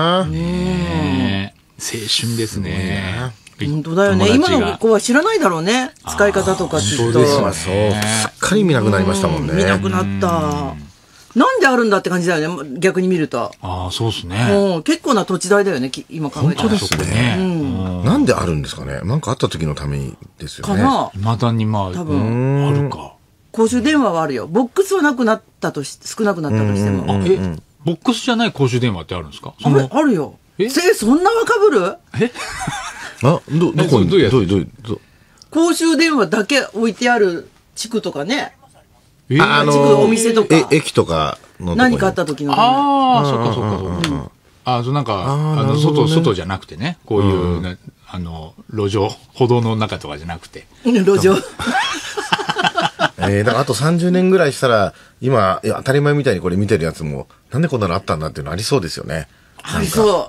青春ですね。 本当だよね。今の子は知らないだろうね。使い方とかきっと。 そう。すっかり見なくなりましたもんね。 見なくなった。なんであるんだって感じだよね、逆に見ると。 そうですね。 結構な土地代だよね、今考えたら。 本当ですね。なんであるんですかね。なんかあった時のためにですよね。 かな。 未だに多分、あるか。 公衆電話はあるよ。ボックスはなくなったとし、少なくなったとしても。 ボックスじゃない公衆電話ってあるんですか？ あるよ。そんな若ぶる？ どこにどう公衆電話だけ置いてある地区とかね。お店とか。 駅とかの何かあった時の。 そっか。なんか、外じゃなくてね、こういう、路上、歩道の中とかじゃなくて。 路上。 だからあと30年ぐらいしたら、今、当たり前みたいにこれ見てるやつも、なんでこんなのあったんだっていうのありそうですよね。 ありそう。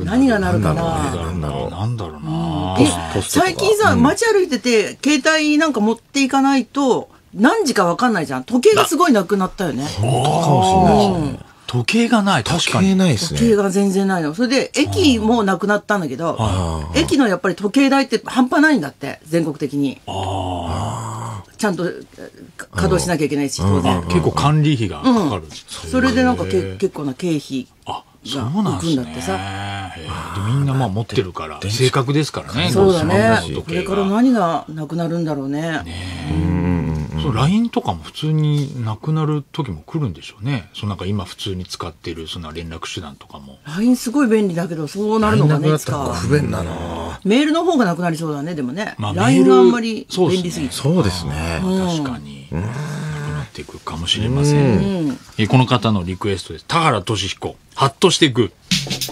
何がなるかな。 なんだろうな。 最近さ、街歩いてて、携帯なんか持っていかないと、何時か分かんないじゃん。時計がすごいなくなったよね。 本当かもしれないですね。 時計がない。確かに。 時計ないですね。 時計が全然ないの。それで、駅もなくなったんだけど、駅のやっぱり時計代って半端ないんだって、全国的に。ちゃんと稼働しなきゃいけないし、当然。 結構管理費がかかる。 それでなんか結構な経費が浮くんだってさ。 みんな持ってるから、正確ですからね。 そうだね。これから何がなくなるんだろうね。 LINE とかも普通になくなる時も来るんでしょうね。なんか今普通に使ってるそんな連絡手段とかも。 LINE すごい便利だけど、そうなるのがね、 不便だな。 メールの方がなくなりそうだね、でもね。LINE があんまり便利すぎて。 そうですね。 確かに。なくなっていくかもしれません。この方のリクエストです。田原俊彦、ハッとしてグー。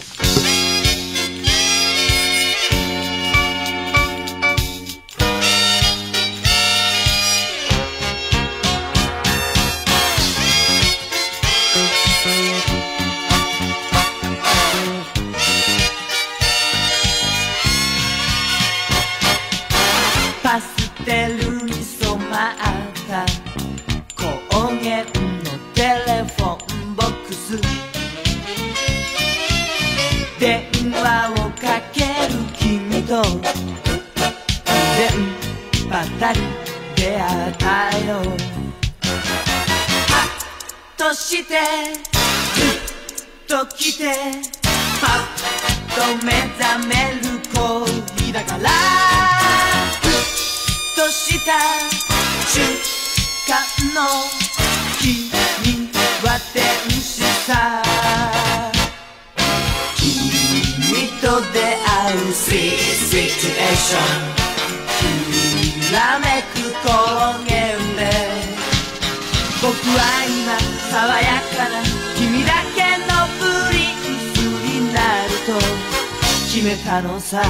パステルに染まった光源のテレフォンボックス、電話をかける君と電波たり出会ったよ。ハッとしてグッときてパッと目覚める恋だから、ふっとした瞬間の君は天使さ、君と出会うシチュエーション、 きらめく光源では爽やかな君だけのプリンスになると決めたのさ。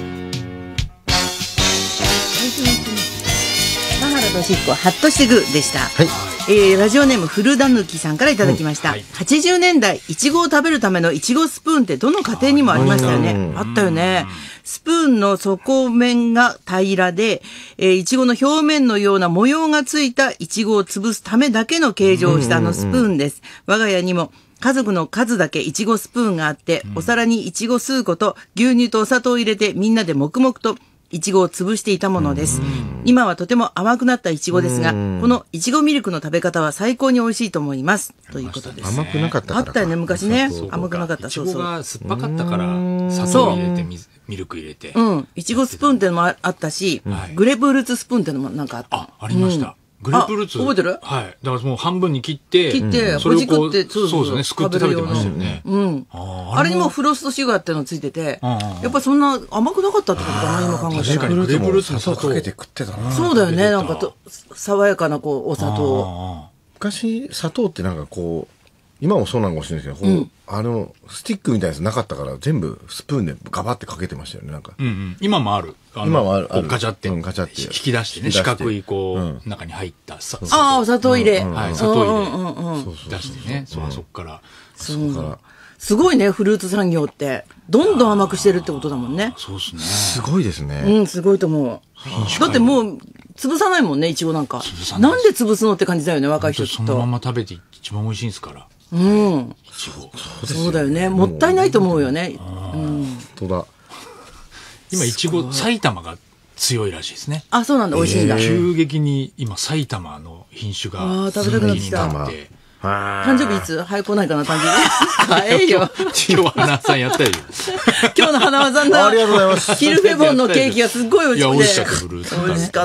田原俊彦ハッとしてグでした、ラジオネーム古田ぬきさんからいただきました、80年代いちごを食べるためのいちごスプーンってどの家庭にもありましたよね。あったよね。スプーンの底面が平らで、いちごの表面のような模様がついたいちごを潰すためだけの形状をしたスプーンです。我が家にも家族の数だけいちごスプーンがあって、お皿にいちご数個と牛乳とお砂糖を入れてみんなで黙々といちごを潰していたものです。今はとても甘くなったいちごですが、このいちごミルクの食べ方は最高に美味しいと思います。ということです。 甘くなかったからあったよね、昔ね。甘くなかった。 いちごが酸っぱかったから、砂糖入れてミルク入れて。 いちごスプーンってのもあったし、グレープフルーツスプーンってのもなんかあった。 ありました。グレープフルーツ。 覚えてる？ はい。だからもう半分に切って、 それをこう、 そうですね、すくって食べてましたよね。 あれにもフロストシュガーってのついてて、やっぱそんな甘くなかったってことかな、今考えたら。 確かにグレープフルーツの砂糖かけて食ってたな。 そうだよね、なんか爽やかなこうお砂糖。 昔砂糖ってなんかこう、今もそうなのかもしれないですけど、スティックみたいなやつなかったから全部スプーンでガバってかけてましたよね、なんか。 今もある。 今はある。 ガチャって。引き出してね、四角いこう、中に入ったお砂糖入れ。 はい、砂糖入れ。出してね、そっから。 すごいね、フルーツ産業って。どんどん甘くしてるってことだもんね。 そうですね。 すごいですね。 すごいと思う。だってもう、潰さないもんね、いちごなんか。なんで潰すのって感じだよね、若い人そのまま食べて一番美味しいんですから。 そうだよね。もったいないと思うよね。 本当だ。 今、いちご、埼玉が強いらしいですね。 あ、そうなんだ、美味しいんだ。 急激に今、埼玉の品種が食べたくなってきた。誕生日いつ早く来ないかな、誕生日。早いよ。 今日は花さんやったよ。 今日の花輪さんだ。 ありがとうございます。 キルフェボンのケーキがすっごい美味しくて。 いや、美味しかった、フルーツ。 美味しかった。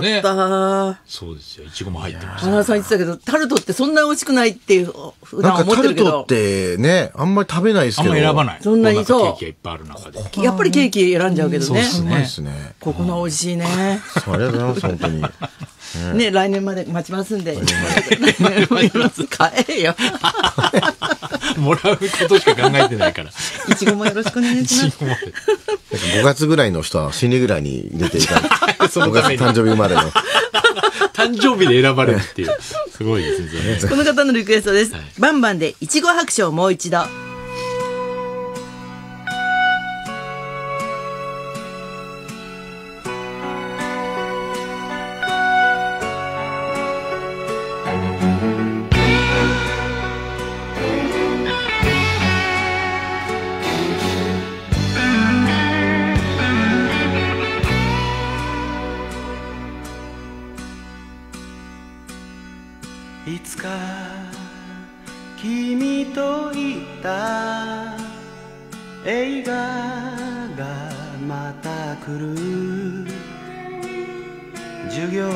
そうですよ。いちごも入ってました。 花輪さん言ってたけど、タルトってそんな美味しくないっていう、普段思ってるけど。 タルトってね、あんまり食べないですけど。 あんま選ばない。 そんなにそう。 ケーキがいっぱいある中で。 やっぱりケーキ選んじゃうけどね。 そうですね。 ここの美味しいね。 ありがとうございます、本当に。 ね、来年まで待ちますんで。買えよ。 もらうことしか考えてないから。 いちごもよろしくお願いします。 5月ぐらいの人は心理ぐらいに出ていた。5月誕生日生まれの。 誕生日で選ばれるっていう。すごいですね。 この方のリクエストです。バンバンでいちご白書をもう一度。 いつか君と行った映画がまた来る授業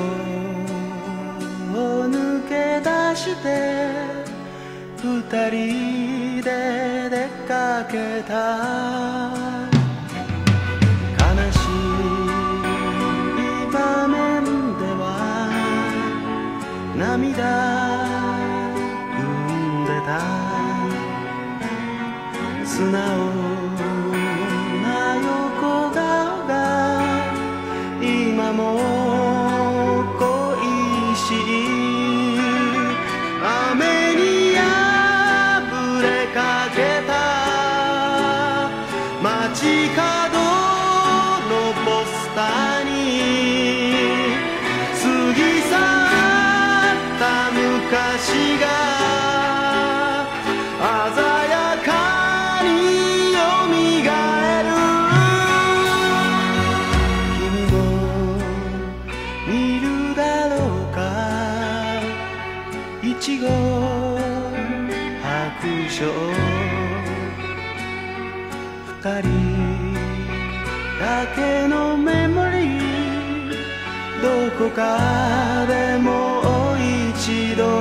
を抜け出して二人で出かけた悲しい場面では涙素直な横顔が今も恋しい雨に破れかけた街角のポスターに過ぎ去った昔が二人だけのメモリーどこかでもう一度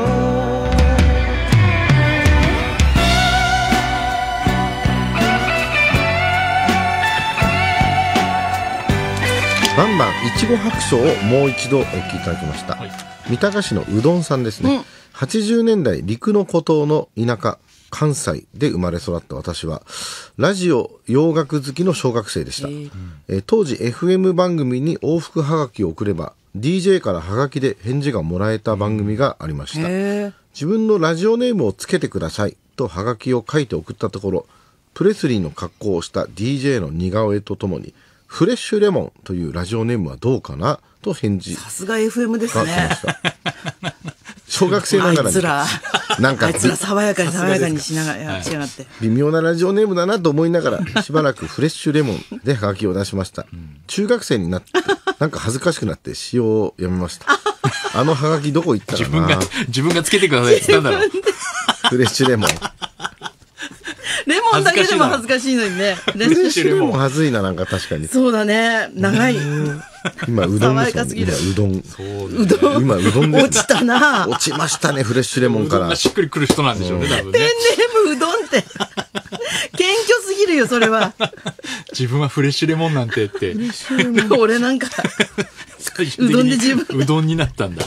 バンバンいちご白書をもう一度お聞きいただきました、三鷹市のうどんさんですね、 80年代陸の孤島の田舎、関西で生まれ育った私は、ラジオ洋楽好きの小学生でした。当時 FM 番組に往復はがきを送れば、DJ からはがきで返事がもらえた番組がありました。自分のラジオネームをつけてくださいとはがきを書いて送ったところ、プレスリーの格好をした DJ の似顔絵とともに、フレッシュレモンというラジオネームはどうかなと返事。 さすが FM ですね。 小学生ながらに。 あいつら爽やかにしながら、しやがって。 微妙なラジオネームだなと思いながら、しばらくフレッシュレモンでハガキを出しました。中学生になって、なんか恥ずかしくなって使用をやめました。あのハガキどこ行ったかな。 自分がつけてくださいって言ったんだろう。 フレッシュレモン。 レモンだけでも恥ずかしいのにね。 フレッシュレモン恥ずいな、なんか確かに。 そうだね。長い。 今うどんですもんね。今うどんです。 落ちたな。 落ちましたね、フレッシュレモンから。 しっくりくる人なんでしょうね、多分ね。 ペンネームうどんって。謙虚すぎるよ、それは。 自分はフレッシュレモンなんてって。 俺なんか、うどんで十分。 うどんになったんだ。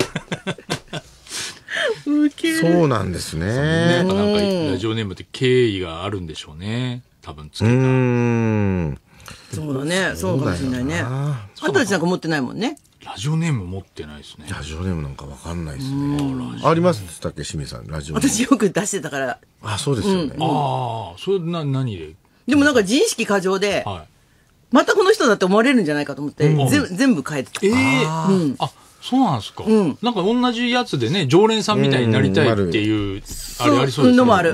そうなんですね。 なんかラジオネームって経緯があるんでしょうね。多分つけた。 そうだね。そうかもしれないね。あんたたちなんか持ってないもんね。 ラジオネーム持ってないですね。 ラジオネームなんかわかんないですね。ありますってっけ、清水さん、ラジオネーム。 私よく出してたから。 あ、そうですよね。 ああ、それ何で？ でもなんか自意識過剰で、またこの人だって思われるんじゃないかと思って、全部変えてた。 あ、そうなんですか。なんか同じやつでね、常連さんみたいになりたいっていう、あれありそうですね。 のもある。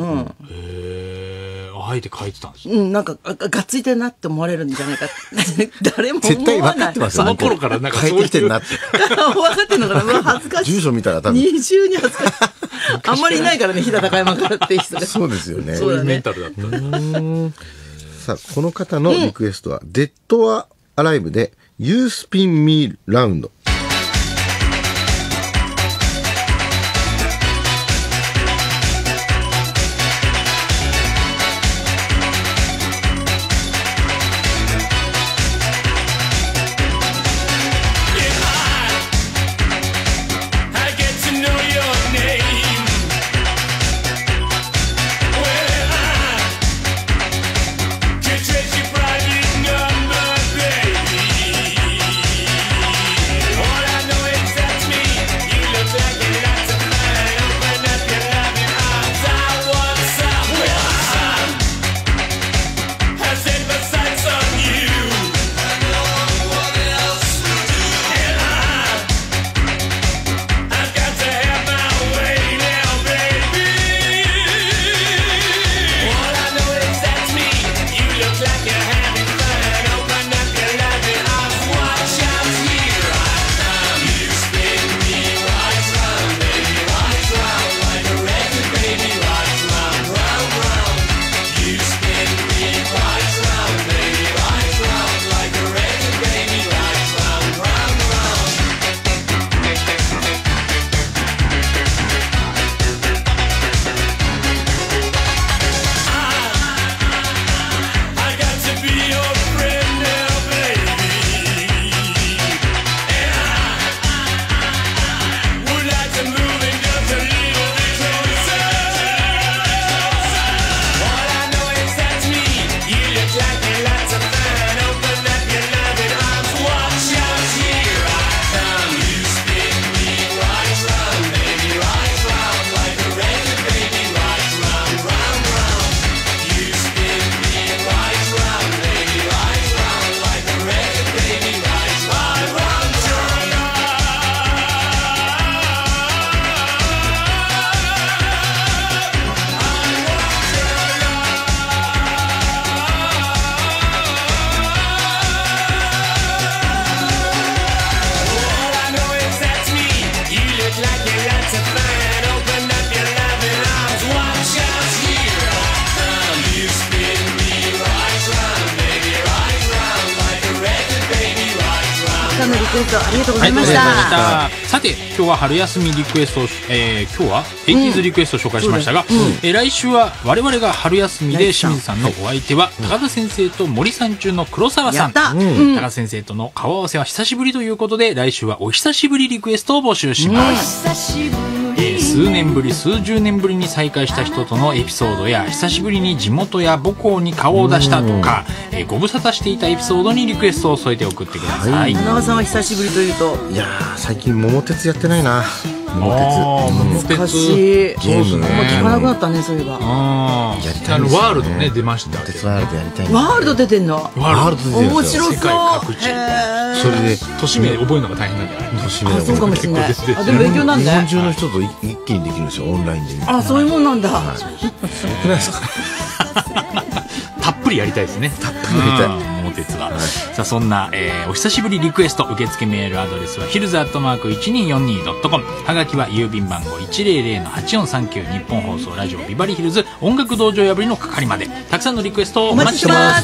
あえて書いてたんですなんか、がっついてるなって思われるんじゃないか。誰も思わない。 絶対分かってますよ。 その頃からなんか変えてきてるなって。 分かってんのかな、恥ずかしい。 住所見たら多分。 二重に恥ずかしい。あんまりいないからね、飛騨高山からっていう人が。 そうですよね。 そういうメンタルだった。 さあ、この方のリクエストは、デッドアアライブで、You Spin Me Round。 ありがとうございました。 さて今日は春休みリクエストを、今日は 80s リクエストを紹介しましたが、来週は我々が春休みで清水さんのお相手は高田先生と森三中の黒沢さん。高田先生との顔合わせは久しぶりということで、来週はお久しぶりリクエストを募集します。 数年ぶり数十年ぶりに再会した人とのエピソードや、久しぶりに地元や母校に顔を出したとか、ご無沙汰していたエピソードにリクエストを添えて送ってください。 花輪さんは久しぶりというと、 いやー最近桃鉄やってないな。 桃鉄難しい。 そうですね。 あんま聞かなくなったね、そういえば。 やりたいですね。 ワールドね出ました。 桃鉄ワールドやりたい。 ワールド出てんの。 ワールド出てるん面ですよ。 白そう。 世界各地。 それで都市名覚えるのが大変なんじゃない？ 都市名あ、そうかもしれない。あ、でも勉強なんだ。 日本中の人と一気にできるんですよ、オンラインで。 あ、そういうもんなんだ。 すごくないですか？ たっぷりやりたいですね。 たっぷりやりたい。 桃鉄は。さあそんな、お久しぶりリクエスト受付メールアドレスはヒルズ@1242.com、はがきは郵便番号 100-8439 日本放送ラジオビバリーヒルズ音楽道場破りの係まで、たくさんのリクエストをお待ちしてます。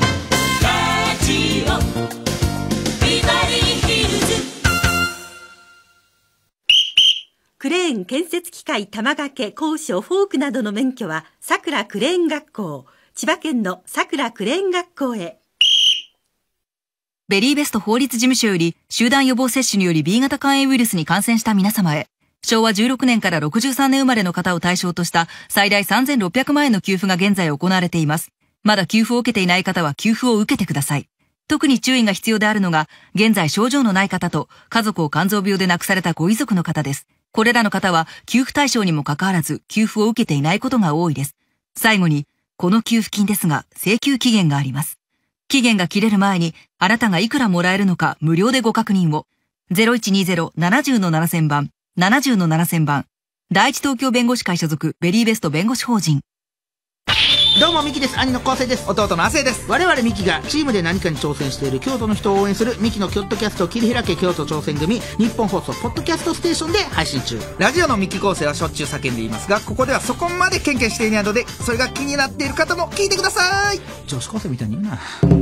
クレーン建設機械玉掛け高所フォークなどの免許はさくらクレーン学校、千葉県のさくらクレーン学校へ。 ベリーベスト法律事務所より集団予防接種により B 型肝炎ウイルスに感染した皆様へ、昭和16年から63年生まれの方を対象とした最大3600万円の給付が現在行われています。まだ給付を受けていない方は給付を受けてください。特に注意が必要であるのが、現在症状のない方と家族を肝臓病で亡くされたご遺族の方です。これらの方は給付対象にもかかわらず給付を受けていないことが多いです。最後に、この給付金ですが請求期限があります。期限が切れる前にあなたがいくらもらえるのか無料でご確認を。0120-70-7000番、70-7000番。第一東京弁護士会所属ベリーベスト弁護士法人。 どうもミキです。兄の昴生です。弟の亜生です。我々ミキがチームで何かに挑戦している京都の人を応援するミキのキョットキャスト切り開け京都挑戦組、日本放送ポッドキャストステーションで配信中。 ラジオのミキ昴生はしょっちゅう叫んでいますが、ここではそこまでケンケンしていないので、それが気になっている方も聞いてください。 女子高生みたいに言うな。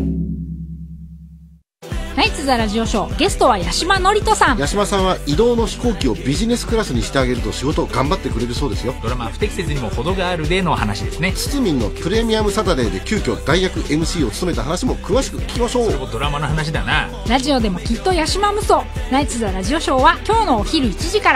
ナイツザラジオショー、ゲストは八嶋智人さん。 八嶋さんは移動の飛行機をビジネスクラスにしてあげると仕事を頑張ってくれるそうですよ。 ドラマ不適切にも程があるでの話ですね。 つつみんのプレミアムサタデーで急遽代役 MC を務めた話も詳しく聞きましょう。 それもドラマの話だな。 ラジオでもきっと八嶋無双。ナイツザラジオショーは今日のお昼1時から。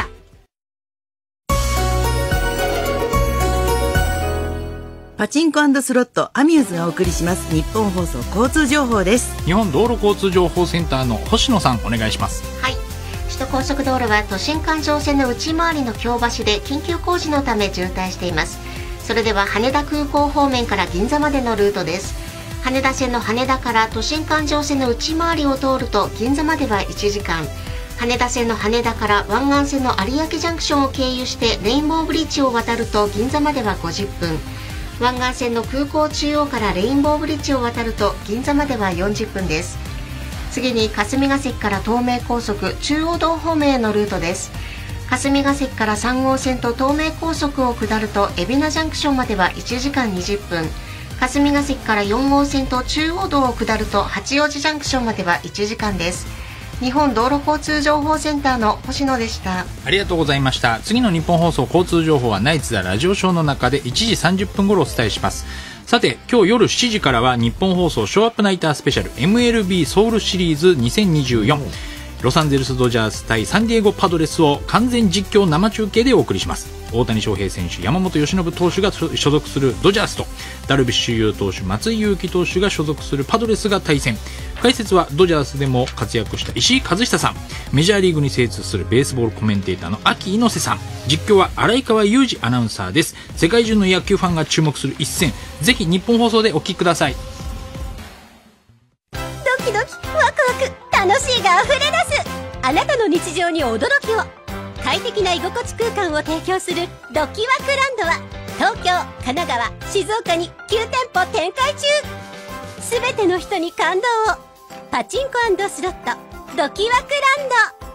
パチンコ&スロットアミューズがお送りします日本放送交通情報です。 日本道路交通情報センターの星野さんお願いします。 はい、首都高速道路は都心環状線の内回りの京橋で緊急工事のため渋滞しています。それでは羽田空港方面から銀座までのルートです。羽田線の羽田から都心環状線の内回りを通ると銀座までは1時間、羽田線の羽田から湾岸線の有明ジャンクションを経由してレインボーブリッジを渡ると銀座までは50分、湾岸線の空港中央からレインボーブリッジを渡ると銀座までは40分です。次に霞ヶ関から東名高速中央道方面へのルートです。霞ヶ関から3号線と東名高速を下ると海老名ジャンクションまでは1時間20分、霞ヶ関から4号線と中央道を下ると八王子ジャンクションまでは1時間です。日本道路交通情報センターの星野でした。 ありがとうございました。次の日本放送交通情報はナイツザラジオショーの中で1時30分頃お伝えします。さて今日夜7時からは日本放送ショーアップナイタースペシャル MLB ソウルシリーズ2024、ロサンゼルスドジャース対サンディエゴパドレスを完全実況生中継でお送りします。大谷翔平選手、山本由伸投手が所属するドジャースとダルビッシュ有投手、松井裕樹投手が所属するパドレスが対戦。解説はドジャースでも活躍した石井一久さん、メジャーリーグに精通するベースボールコメンテーターの秋猪瀬さん、実況は荒川裕二アナウンサーです。世界中の野球ファンが注目する一戦、ぜひ日本放送でお聞きください。 ドキドキワクワク楽しいがあふれ出すあなたの日常に驚きを、快適な居心地空間を提供するドキワクランドは東京、神奈川、静岡に9店舗展開中。すべての人に感動を、パチンコ&スロットドキワクランド。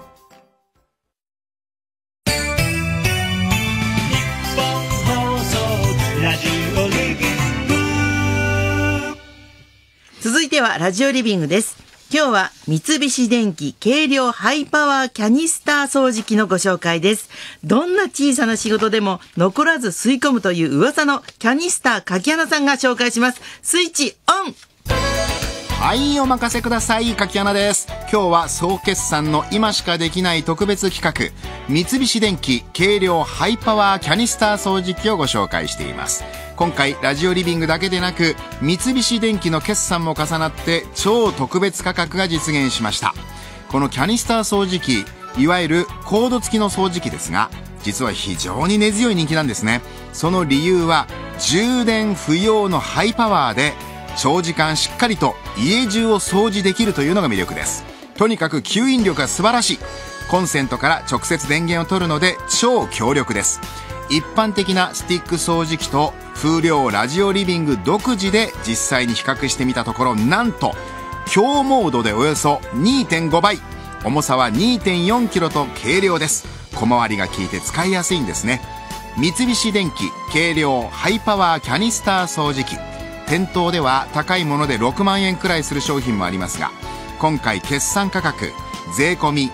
続いてはラジオリビングです。今日は三菱電機軽量ハイパワーキャニスター掃除機のご紹介です。どんな小さな仕事でも残らず吸い込むという噂のキャニスター柿花さんが紹介します。スイッチオン。 はい、お任せください。柿穴です。今日は総決算の今しかできない特別企画、三菱電機軽量ハイパワーキャニスター掃除機をご紹介しています。今回ラジオリビングだけでなく三菱電機の決算も重なって超特別価格が実現しました。このキャニスター掃除機、いわゆるコード付きの掃除機ですが、実は非常に根強い人気なんですね。その理由は充電不要のハイパワーで長時間しっかりと家中を掃除できるというのが魅力です。とにかく吸引力が素晴らしい。コンセントから直接電源を取るので超強力です。一般的なスティック掃除機と風量ラジオリビング独自で実際に比較してみたところ、なんと強モードでおよそ 2.5 倍、重さは 2.4 キロと軽量です。小回りが効いて使いやすいんですね。三菱電機軽量ハイパワーキャニスター掃除機、店頭では高いもので6万円くらいする商品もありますが、今回決算価格税込み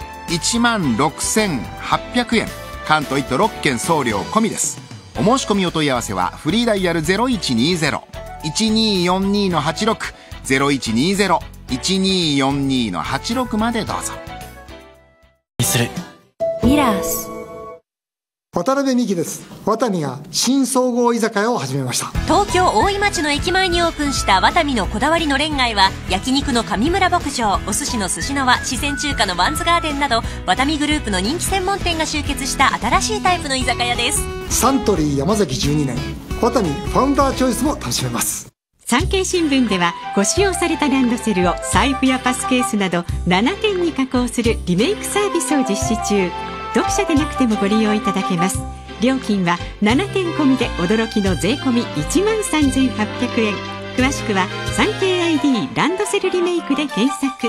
16,800円、関東1都6県送料込みです。お申し込みお問い合わせはフリーダイヤル 0120-1242-86 0120-1242-86 までどうぞ。 ミラース渡辺美希です。ワタミが新総合居酒屋を始めました。 東京大井町の駅前にオープンしたワタミのこだわりのれん街は、焼肉の上村牧場、お寿司の寿司の輪、四川中華のワンズガーデンなど、ワタミグループの人気専門店が集結した新しいタイプの居酒屋です。 サントリー山崎12年、ワタミファウンダーチョイスも楽しめます。 産経新聞ではご使用されたランドセルを財布やパスケースなど7点に加工するリメイクサービスを実施中。読者でなくてもご利用いただけます。料金は7点込みで驚きの税込み 13,800 円。詳しくは産経 ID ランドセルリメイクで検索。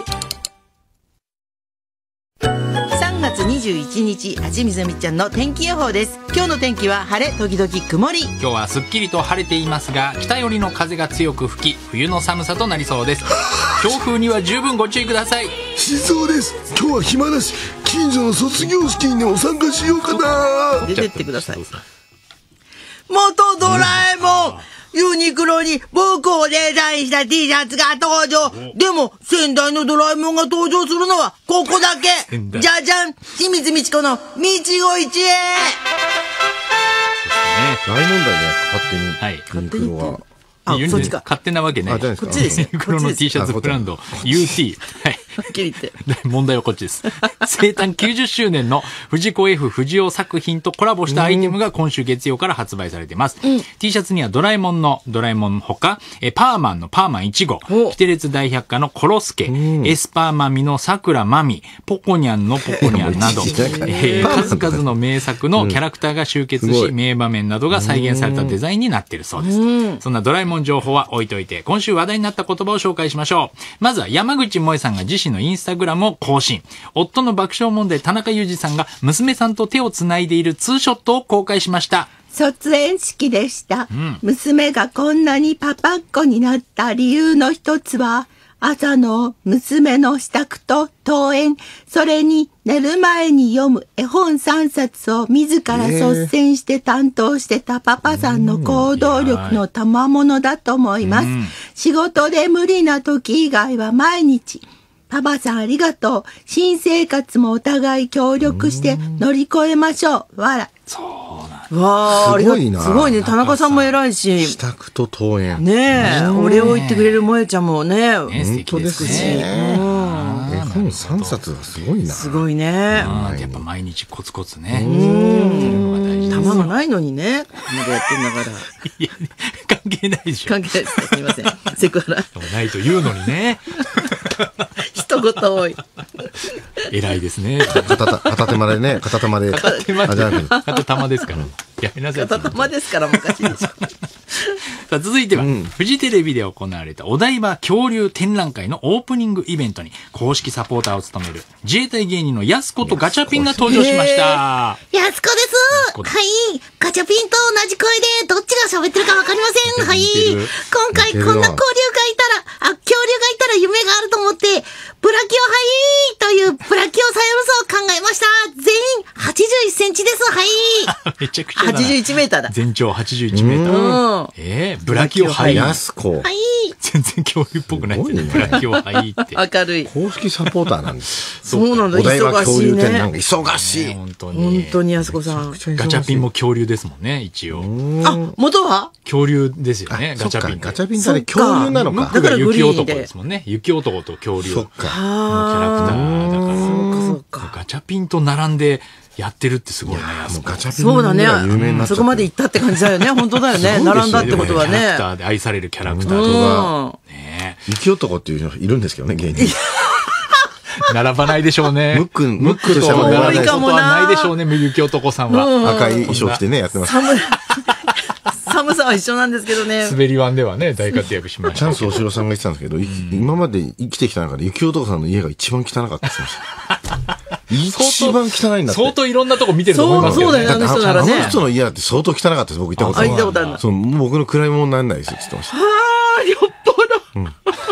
3月21日、はちみずみっちゃんの天気予報です。今日の天気は晴れ時々曇り。 今日はすっきりと晴れていますが、北寄りの風が強く吹き、冬の寒さとなりそうです。強風には十分ご注意ください。 静雄です。今日は暇だし、近所の卒業式にでも参加しようかな。 出てってください。元ドラえもん、ユニクロに僕をデザインした T シャツが登場。でも仙台のドラえもんが登場するのはここだけ。じゃじゃん、清水美智子の道子一会。 大問題ね、勝手にユニクロは。 あ、そっちか。 勝手なわけね。 こっちですよ。 ユニクロの T シャツブランド UT。はい。 はっきり言って。 問題はこっちです。生誕90周年の藤子 F 不二雄作品とコラボしたアイテムが今週月曜から発売されています。T シャツにはドラえもんのドラえもんほか、パーマンのパーマン1号、キテレツ大百科のコロスケ、エスパーマミのさくらまみ、ポコニャンのポコニャンなど、数々の名作のキャラクターが集結し、名場面などが再現されたデザインになっているそうです。そんなドラえもん情報は置いといて、今週話題になった言葉を紹介しましょう。まずは山口萌さんが自身のインスタグラムを更新。夫の爆笑問題田中裕二さんが娘さんと手をつないでいるツーショットを公開しました。 卒園式でした。娘がこんなにパパっ子になった理由の一つは、朝の娘の支度と登園、それに寝る前に読む絵本3冊を自ら率先して担当してたパパさんの行動力の賜物だと思います。仕事で無理な時以外は毎日、パパさんありがとう。新生活もお互い協力して乗り越えましょう。わら。 そうなんわあ、 すごいな。 すごいね。田中さんも偉いし。 支度と登園。 ねえ。お礼を言ってくれる萌ちゃんもね。 本当ですね。絵本3冊はすごいな。 すごいね。 やっぱ毎日コツコツね。 玉がないのにね。まだやってんだから。 いや、関係ないでしょ。 関係ないです。すみません。セクハラ。 ないと言うのにね。 一言多い。 偉いですね。 片手間でね、片手間で。 片手間ですから。やめなさい。 片手間ですから、昔でしょ。 さあ、続いては、フジテレビで行われたお台場恐竜展覧会のオープニングイベントに公式サポーターを務める自衛隊芸人のやすことガチャピンが登場しました。 やすこです。はい。ガチャピンと同じ声でどっちが喋ってるかわかりません。はい。今回こんな恐竜がいたら夢があると思って、ブラキオはいというブラキオサイロスを考えました。全員81センチです。はい。 めちゃくちゃだな。 81メーターだ。 全長81メーター。ブラキオハイ。 やすこ。 全然恐竜っぽくないんですよね。ブラキオハイって。 明るい。 公式サポーターなんですそうなんだ、 お台場恐竜展なんか忙忙しい。 本当に。 本当に安子さん。 ガチャピンも恐竜ですもんね、一応。 あ、元は恐竜ですよね、ガチャピン。 ガチャピンって恐竜なのか。 だから雪男ですもんね。雪男と恐竜のキャラクターだから。 そうか。 ガチャピンと並んでやってるってすごいね。 ガチャピンそうだね。そこまで行ったって感じだよね。本当だよね。並んだってことはね。 キャラクターで愛されるキャラクターとか。 雪男っていう人いるんですけどね、芸人。 並ばないでしょうね。 ムックとしても並ばないことはないでしょうね、雪男さんは。 赤い衣装着てね、やってます。 寒さは一緒なんですけどね。 滑り湾ではね、大活躍しました。 チャンス大城さんが言ってたんですけど、今まで生きてきた中で雪男さんの家が一番汚かったって言ってました。一番汚いんだって。 相当いろんなとこ見てると思いますけどね。 そうだよね、あの人ならね。 あの人の家だって相当汚かったです、僕行ったことある。 行ったことあるんだ。 そう、僕の暗いものにならないですって言ってました。 ああ、よっぽど。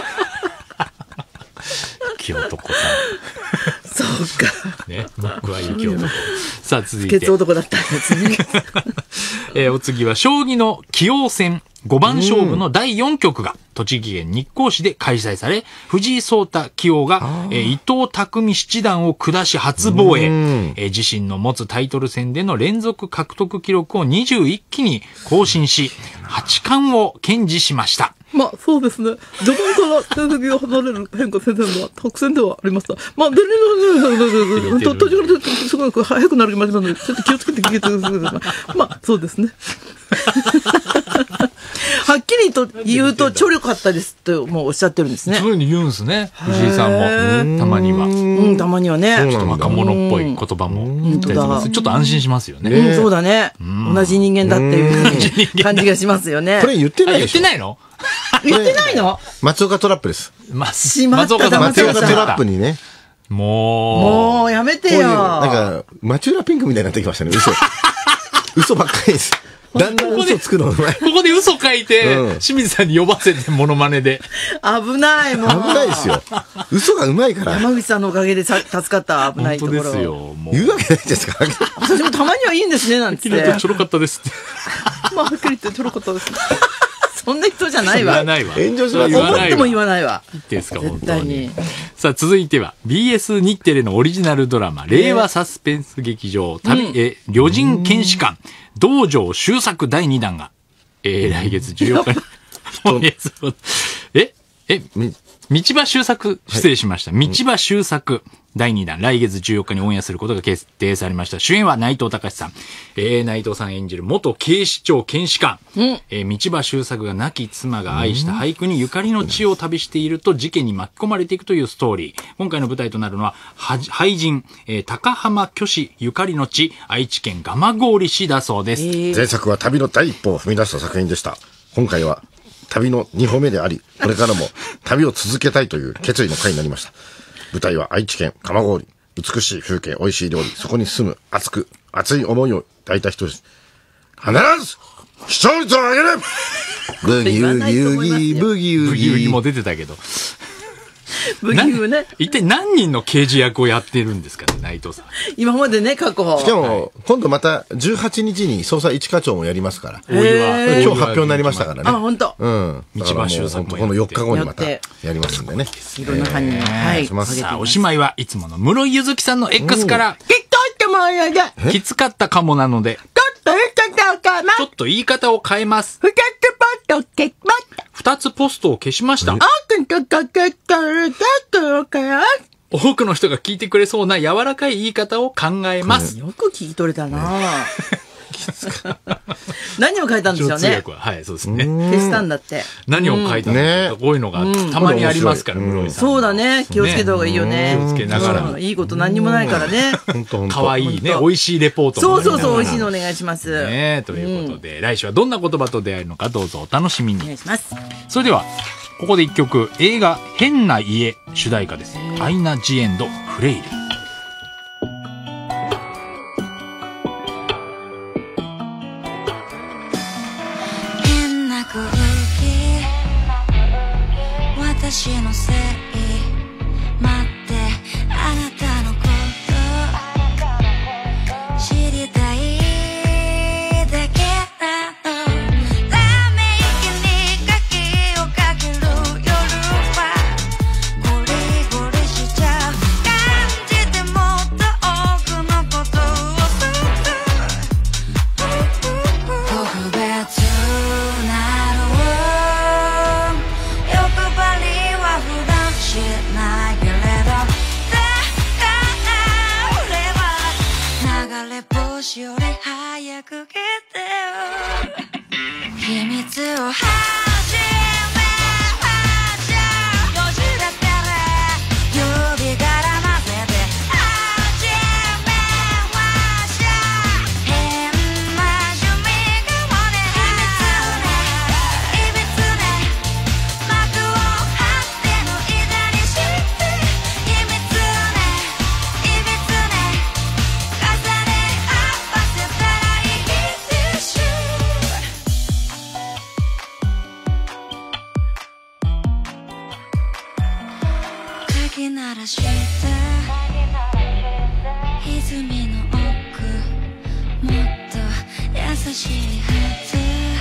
雪男さん。 そうか。 ね、僕は雪男。さあ、続いて。 ケツ男だったんですね。 お次は、将棋の棋王戦5番勝負の第4局が、栃木県日光市で開催され、藤井聡太棋王が、伊藤匠七段を下し初防衛、自身の持つタイトル戦での連続獲得記録を21期に更新し、八冠を堅持しました。 まあ、そうですね。序盤から成績が離れる変化先生のは特選ではありました。まあ、途中からすごく早くなりましたので、ちょっと気をつけて聞いてください。まあ、そうですね。はっきりと言うと、ちょろかったですともうおっしゃってるんですね。 そういうふうに言うんですね。藤井さんも。たまには。 たまにはね。 ちょっと若者っぽい言葉も言ったりします。ちょっと安心しますよね。 そうだね。同じ人間だっていう感じがしますよね。 これ言ってないでしょ？ 言ってないの？ 言ってないの？ 松岡トラップです。 しまった。 松岡トラップにね。 もうやめてよ。 なんか、マチューラピンクみたいになってきましたね。嘘ばっかりです。だんだん嘘つくのうまい。 ここで嘘書いて、清水さんに呼ばせてモノマネで。 危ない、もう。 危ないですよ。嘘がうまいから。 山口さんのおかげで助かった危ないところ。 本当ですよ。もう言うわけないですか。 私もたまにはいいんですね、なんて。 はっきり言ってちょろかったですって。 まあ、はっきり言ってちょろかったです。そんな人じゃないわ。 言わないわ。 炎上します。 思っても言わないわ。 言ってんすか、本当に。さあ、続いては、BS 日テレのオリジナルドラマ、令和サスペンス劇場、旅人検視官、道場終作第2弾が、来月14日に。道場終作、失礼しました。道場終作第2弾、来月14日にオンエアすることが決定されました。主演は内藤隆さん。内藤さん演じる元警視庁検視官。道場終作が亡き妻が愛した俳句にゆかりの地を旅していると事件に巻き込まれていくというストーリー。今回の舞台となるのは、俳人、高浜虚子ゆかりの地、愛知県蒲郡市だそうです。 前作は旅の第一歩を踏み出した作品でした。今回は、旅の2歩目であり、これからも旅を続けたいという決意の回になりました。舞台は愛知県蒲郡。美しい風景、美味しい料理、そこに住む熱い思いを抱いた人です。必ず視聴率を上げる。ブギウギウギ、ブギウギ。 ブギウギも出てたけど。 ブギウね。 一体何人の刑事役をやってるんですかね、内藤さん。 今までね、過去。 しかも、今度また18日に捜査一課長もやりますから。今日発表になりましたからね。 あ、本当。 うん。 道場終作もこの4日後にまたやりますんでね。 いろんな犯人。はい。 さあ、おしまいはいつもの室井ゆずきさんの X から、きつかったかもなので、ちょっと言い方を変えます。2つポストを消しました。多くの人が聞いてくれそうな柔らかい言い方を考えます。 よく聞き取れたな何を書いたんですよね。 はい、そうですね。 消したんだって。 何を書いたんだとこういうのがたまにありますから、室井さん。 そうだね。気をつけた方がいいよね。 気をつけながら。 いいこと何にもないからね。 かわいいね。美味しいレポートも。 そう、美味しいのお願いします。 ね、ということで、来週はどんな言葉と出会えるのかどうぞお楽しみに。 お願いします。 それでは、ここで一曲、映画変な家主題歌です。アイナ・ジ・エンド・フレイル。 私のせい待ってあなたのこと知りたいしいはず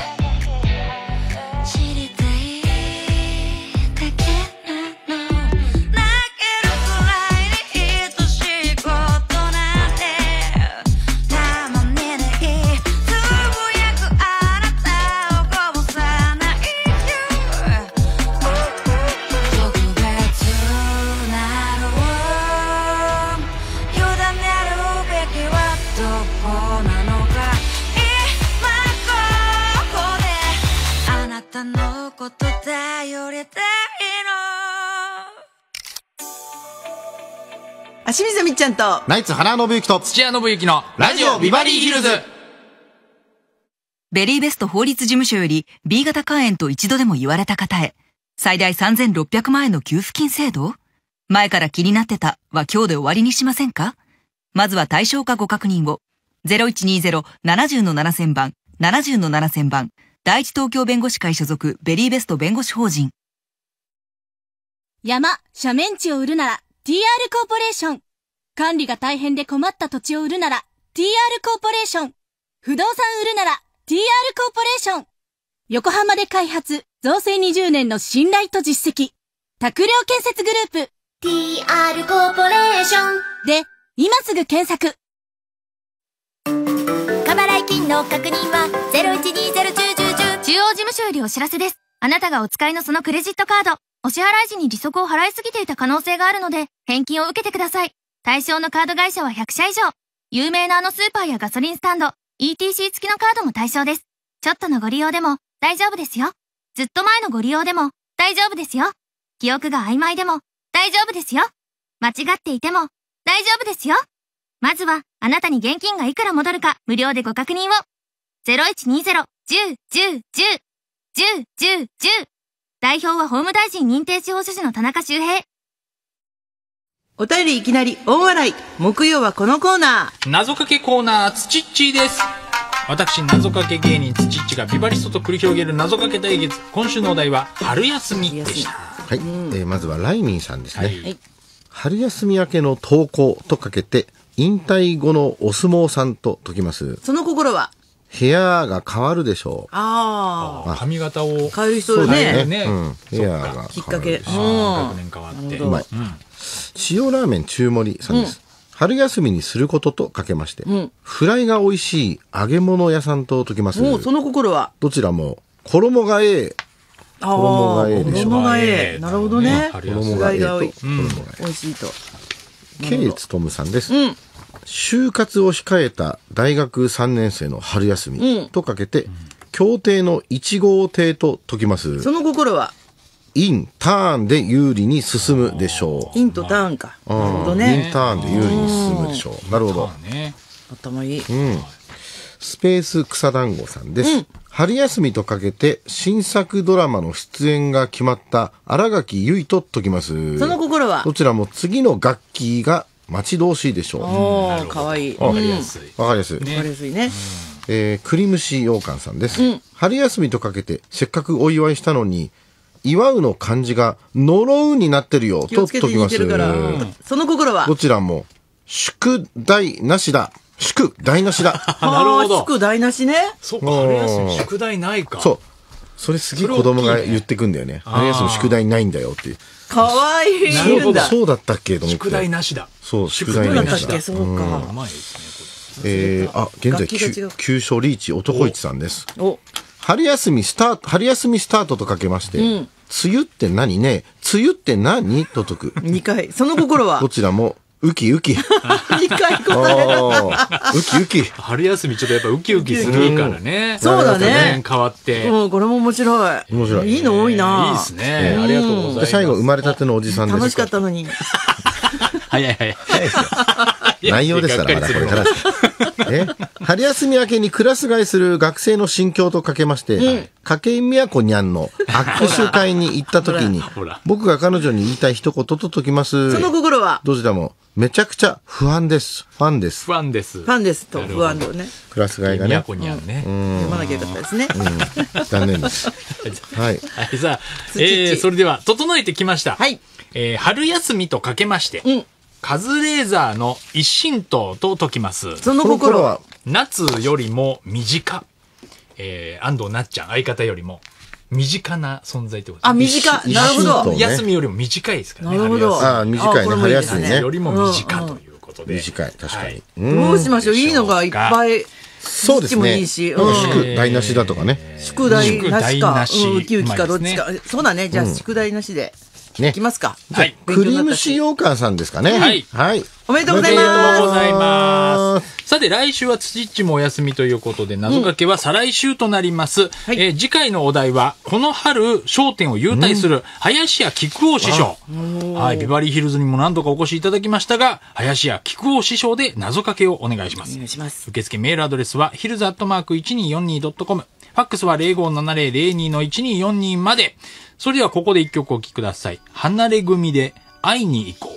知りたいだけなの泣けるくらいに愛しいことなんてたまにでいいつぶやくあなたをこぼさないよ特別なの委ねるべきはどこなのか今ここであなたのこと頼りたい清水みっちゃんとナイツ花信之と土屋信之のラジオビバリーヒルズ。 ベリーベスト法律事務所より B 型肝炎と一度でも言われた方へ最大3600万円の給付金制度。前から気になってたは今日で終わりにしませんか。まずは対象かご確認を。0120-70-7000番 70-7000番第一東京弁護士会所属ベリーベスト弁護士法人。 山、斜面地を売るなら TR コーポレーション。管理が大変で困った土地を売るなら TR コーポレーション。不動産売るなら TR コーポレーション。横浜で開発、造成20年の信頼と実績。拓良建設グループ TR コーポレーションで今すぐ検索。 過払い金の確認は0120-10-10-10。 中央事務所よりお知らせです。あなたがお使いのそのクレジットカード、お支払い時に利息を払いすぎていた可能性があるので、返金を受けてください。対象のカード会社は100社以上。有名なあのスーパーやガソリンスタンド、ETC 付きのカードも対象です。ちょっとのご利用でも大丈夫ですよ。ずっと前のご利用でも大丈夫ですよ。記憶が曖昧でも大丈夫ですよ。間違っていても大丈夫ですよ。まずはあなたに現金がいくら戻るか無料でご確認を。0120-10-10-10-10-10-10。代表は法務大臣認定司法書士の田中修平。 お便りいきなり大笑い。木曜はこのコーナー。謎かけコーナー、つちっちです。私、謎かけ芸人つちっちがビバリストと繰り広げる謎かけ対決。今週のお題は春休みでした。 はい、まずはライミンさんですね。はい、春休み明けの投稿とかけて、引退後のお相撲さんと解きます。 その心は部屋が変わるでしょう。 髪型を変える人ね。 部屋がきっかけ。 学年変わって。 うまい。塩ラーメン中盛さんです。春休みにすることとかけまして、フライが美味しい揚げ物屋さんと解きます。 その心はどちらも衣がええ。衣がええでしょう。 衣がええ。なるほどね。 衣がええと。 美味しいと。 ケイツトムさんです。就活を控えた大学3年生の春休みとかけて、協定の1号艇と解きます。 その心はインターンで有利に進むでしょう。 インとターンか。なるほどね。 インターンで有利に進むでしょう。なるほど。 頭いい。 スペース草団子さんです。春休みとかけて新作ドラマの出演が決まった新垣結衣と解きます。 その心はどちらも次の楽器が待ち遠しいでしょう。 かわいい。 わかりやすい。 わかりやすい。 わかりやすいね。 栗虫羊羹さんです。春休みとかけてせっかくお祝いしたのに、祝うの漢字が呪うになってるよと解きます。 その心はどちらも宿題なしだ。宿題なしだ。 なるほど。 宿題なしね。 そうか、春休み宿題ないか。 そう。それすげえ子供が言ってくんだよね。春休み宿題ないんだよっていう。 かわいい。 そうだったっけと思って。 宿題なしだ。 そう、宿題なしだ。 そうか。 現在9勝リーチ男一さんです。春休みスタートとかけまして、梅雨って何ね、梅雨って何と解く。 2回。その心はどちらもウキウキ。 2回答え。 ウキウキ。 春休みちょっとやっぱウキウキするからね。 そうだね。 変わって。 これも面白い。 面白い。 いいの多いな。 いいですね。ありがとうございます。 最後生まれたてのおじさんです。 楽しかったのに。 早い。 内容ですからまだこれからです。春休み明けにクラス替えする学生の心境とかけまして、筧美和子にゃんの握手会に行った時に、僕が彼女に言いたい一言と解きます。 その心はどちらもめちゃくちゃ不安です。ファンです。 ファンですと不安のね。 クラス替えがね。 美和子にゃんね。 読まなきゃよかったですね。 残念です。はい。 さあ、それでは整えてきました。 はい。 春休みとかけまして、カズレーザーの一神道と解きます。 その心は夏よりも短。 安藤なっちゃん、相方よりも、身近な存在ってことです。 あ、短い。なるほど。 休みよりも短いですからね。 なるほど。 あ、短いね。春休みね。 よりも短ということで。 短い、確かに。 どうしましょう。いいのがいっぱい。 そうですね。 いいし。 宿題なしだとかね。 宿題なしか。ウキウキかどっちか。そうだね。じゃあ、宿題なしで。いきますか。 はい。クリームシ羊羹さんですかね。 はい。 はい。 おめでとうございます。 おめでとうございます。さて、来週は土っちもお休みということで、謎かけは再来週となります。次回のお題は、この春、笑点を優待する、林家木久扇師匠。はい。ビバリーヒルズにも何度かお越しいただきましたが、林家木久扇師匠で謎かけをお願いします。 お願いします。 受付メールアドレスは、ヒルズ@1242.com。ファックスは 057002-1242 まで。それではここで一曲お聴きください。離れ組で会いに行こう。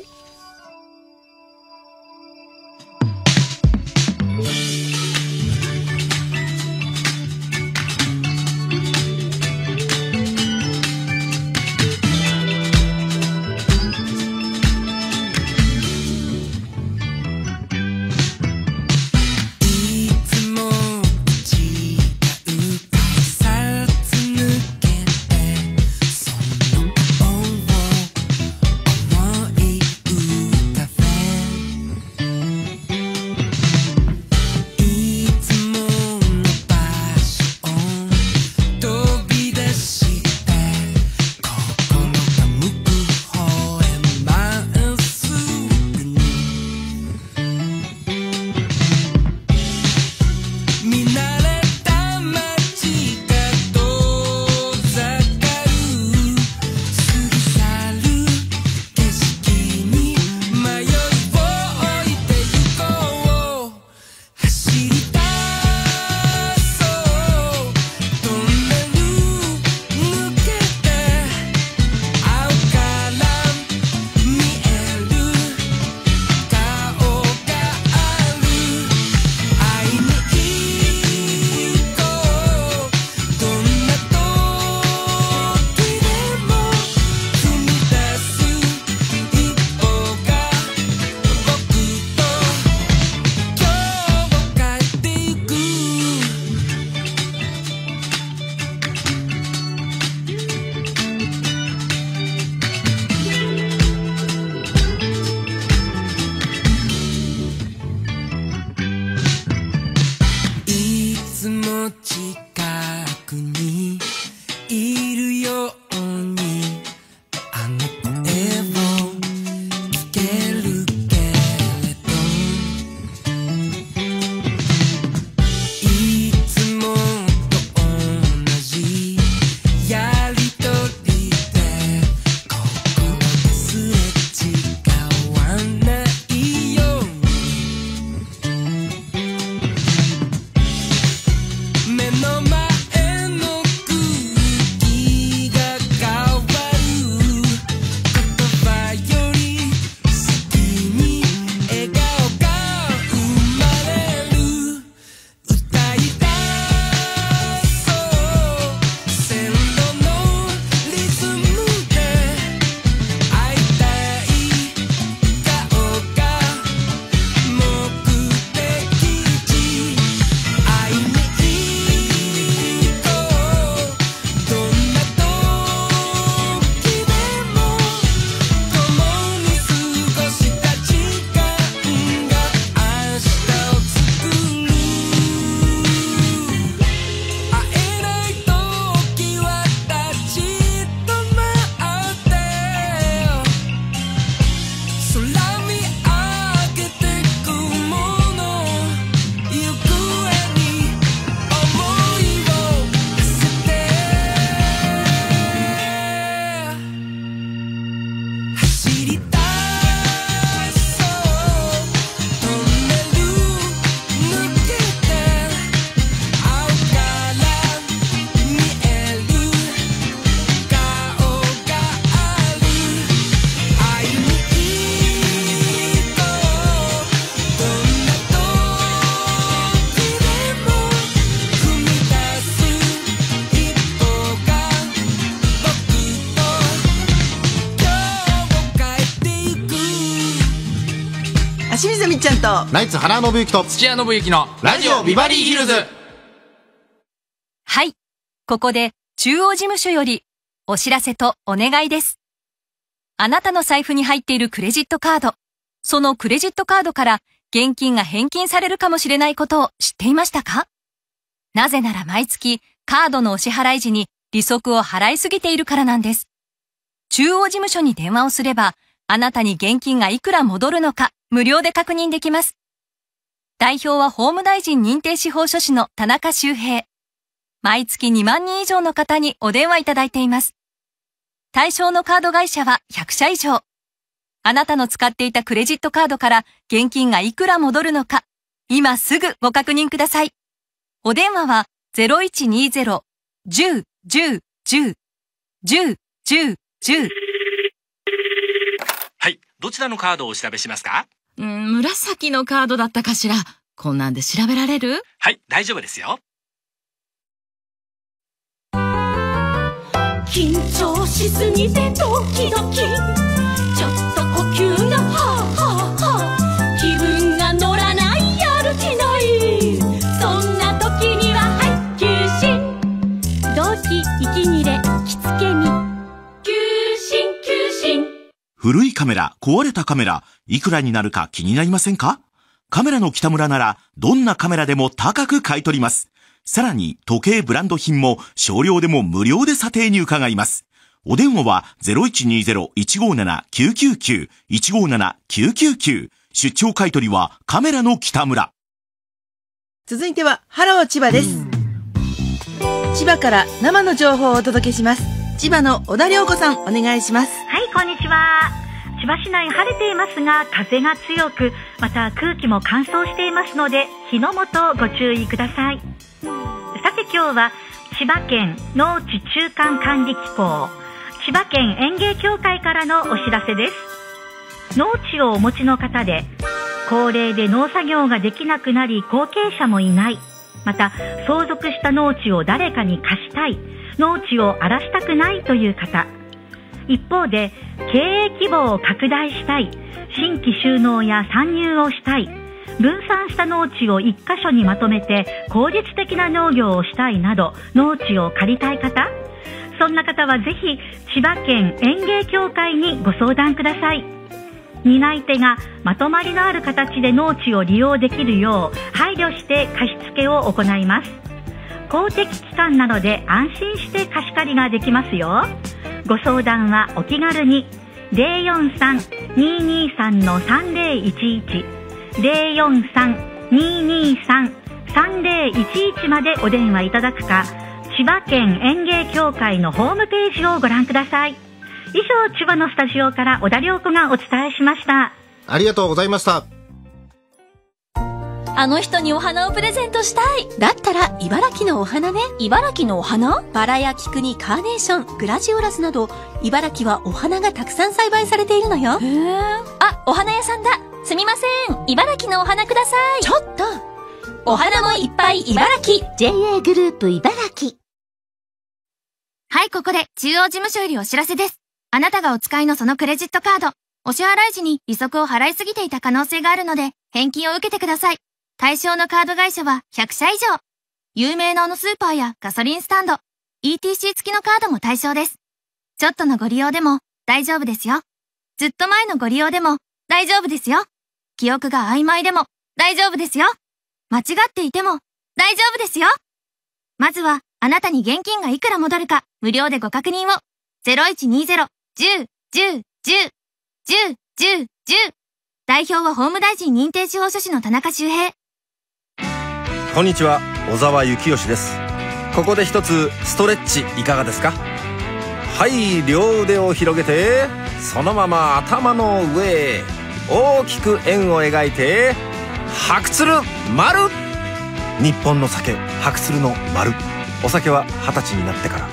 清水みっちゃんとナイツ原信之と土屋信之のラジオビバリーヒルズ。 はい。ここで中央事務所よりお知らせとお願いです。あなたの財布に入っているクレジットカード、そのクレジットカードから現金が返金されるかもしれないことを知っていましたか？なぜなら毎月カードのお支払い時に利息を払いすぎているからなんです。中央事務所に電話をすれば、あなたに現金がいくら戻るのか無料で確認できます。代表は法務大臣認定司法書士の田中修平。毎月2万人以上の方にお電話いただいています。対象のカード会社は100社以上。あなたの使っていたクレジットカードから現金がいくら戻るのか、今すぐご確認ください。お電話は 0120-10-10-10-10-10-10。 はい、どちらのカードをお調べしますか？ 紫のカードだったかしら。こんなんで調べられる？ はい、大丈夫ですよ。 緊張しすぎてドキドキ、ちょっと呼吸がはぁはぁはぁ、気分が乗らない、やる気ない、そんな時にははい休心、動悸息切れ気付けに休心休心。 古いカメラ、壊れたカメラ、いくらになるか気になりませんか？カメラの北村ならどんなカメラでも高く買い取ります。さらに時計ブランド品も少量でも無料で査定に伺います。お電話は 0120-157-999 157-999。出張買取はカメラの北村。 続いてはハロー千葉です。千葉から生の情報をお届けします。千葉の小田涼子さん、お願いします。 はい、こんにちは。千葉市内晴れていますが風が強く、また空気も乾燥していますので火の元ご注意ください。さて今日は千葉県農地中間管理機構、千葉県園芸協会からのお知らせです。農地をお持ちの方で高齢で農作業ができなくなり後継者もいない、また相続した農地を誰かに貸したい、農地を荒らしたくないという方、一方で経営規模を拡大したい、新規収納や参入をしたい、分散した農地を一箇所にまとめて効率的な農業をしたいなど、農地を借りたい方、そんな方はぜひ千葉県園芸協会にご相談ください。担い手がまとまりのある形で農地を利用できるよう配慮して貸し付けを行います。公的機関なので安心して貸し借りができますよ。ご相談はお気軽に 043-223-3011 043-223-3011 までお電話いただくか、千葉県園芸協会のホームページをご覧ください。以上、千葉のスタジオから小田涼子がお伝えしました。 ありがとうございました。 あの人にお花をプレゼントしたい。だったら茨城のお花ね。茨城のお花？バラや菊にカーネーション、グラジオラスなど、茨城はお花がたくさん栽培されているのよ。あ、お花屋さんだ。すみません、茨城のお花ください。ちょっと、お花もいっぱい茨城。 JA グループ茨城。 はい、ここで中央事務所よりお知らせです。あなたがお使いのそのクレジットカード、お支払い時に利息を払いすぎていた可能性があるので、返金を受けてください。対象のカード会社は100社以上。有名なスーパーやガソリンスタンド、ETC 付きのカードも対象です。ちょっとのご利用でも大丈夫ですよ。ずっと前のご利用でも大丈夫ですよ。記憶が曖昧でも大丈夫ですよ。間違っていても大丈夫ですよ。まずはあなたに現金がいくら戻るか無料でご確認を。0120-10-10-10-10-10-10。代表は法務大臣認定司法書士の田中修平。 こんにちは、小沢幸義です。ここで一つストレッチいかがですか？はい、両腕を広げてそのまま頭の上へ大きく円を描いて白鶴丸。日本の酒白鶴の丸。お酒は20歳になってから。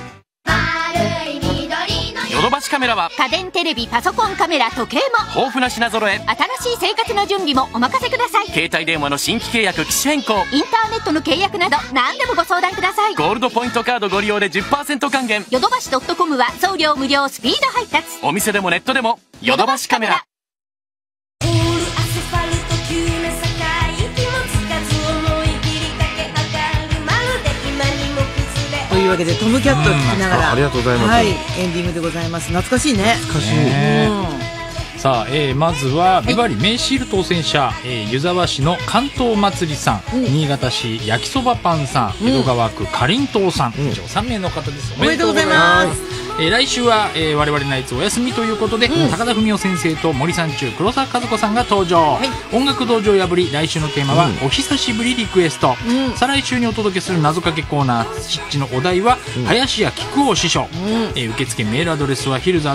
ヨドバシカメラは家電、テレビ、パソコン、カメラ、時計も豊富な品揃え。 新しい生活の準備もお任せください。 携帯電話の新規契約、機種変更、 インターネットの契約など何でもご相談ください。 ゴールドポイントカードご利用で 10% 還元。 ヨドバシ .com は送料無料スピード配達。 お店でもネットでもヨドバシカメラ。 オールアスファルト急な坂息もつかず思い切り駆け上がる、まるで今にも崩れいうわけでトムキャットを聞きながら、 ありがとうございます。 はい、エンディングでございます。懐かしいね。 懐かしい。 さあ、まずはビバリ名シール当選者、湯沢市の関東祭りさん、新潟市焼きそばパンさん、江戸川区かりんとうさん、以上3名の方です。 おめでとうございます。 来週は、我々ナイツお休みということで、高田文夫先生と森三中黒沢和子さんが登場、音楽道場破り。来週のテーマは、お久しぶりリクエスト、再来週にお届けする謎かけコーナー湿地のお題は、林家木久扇師匠、受付メールアドレスはヒルズ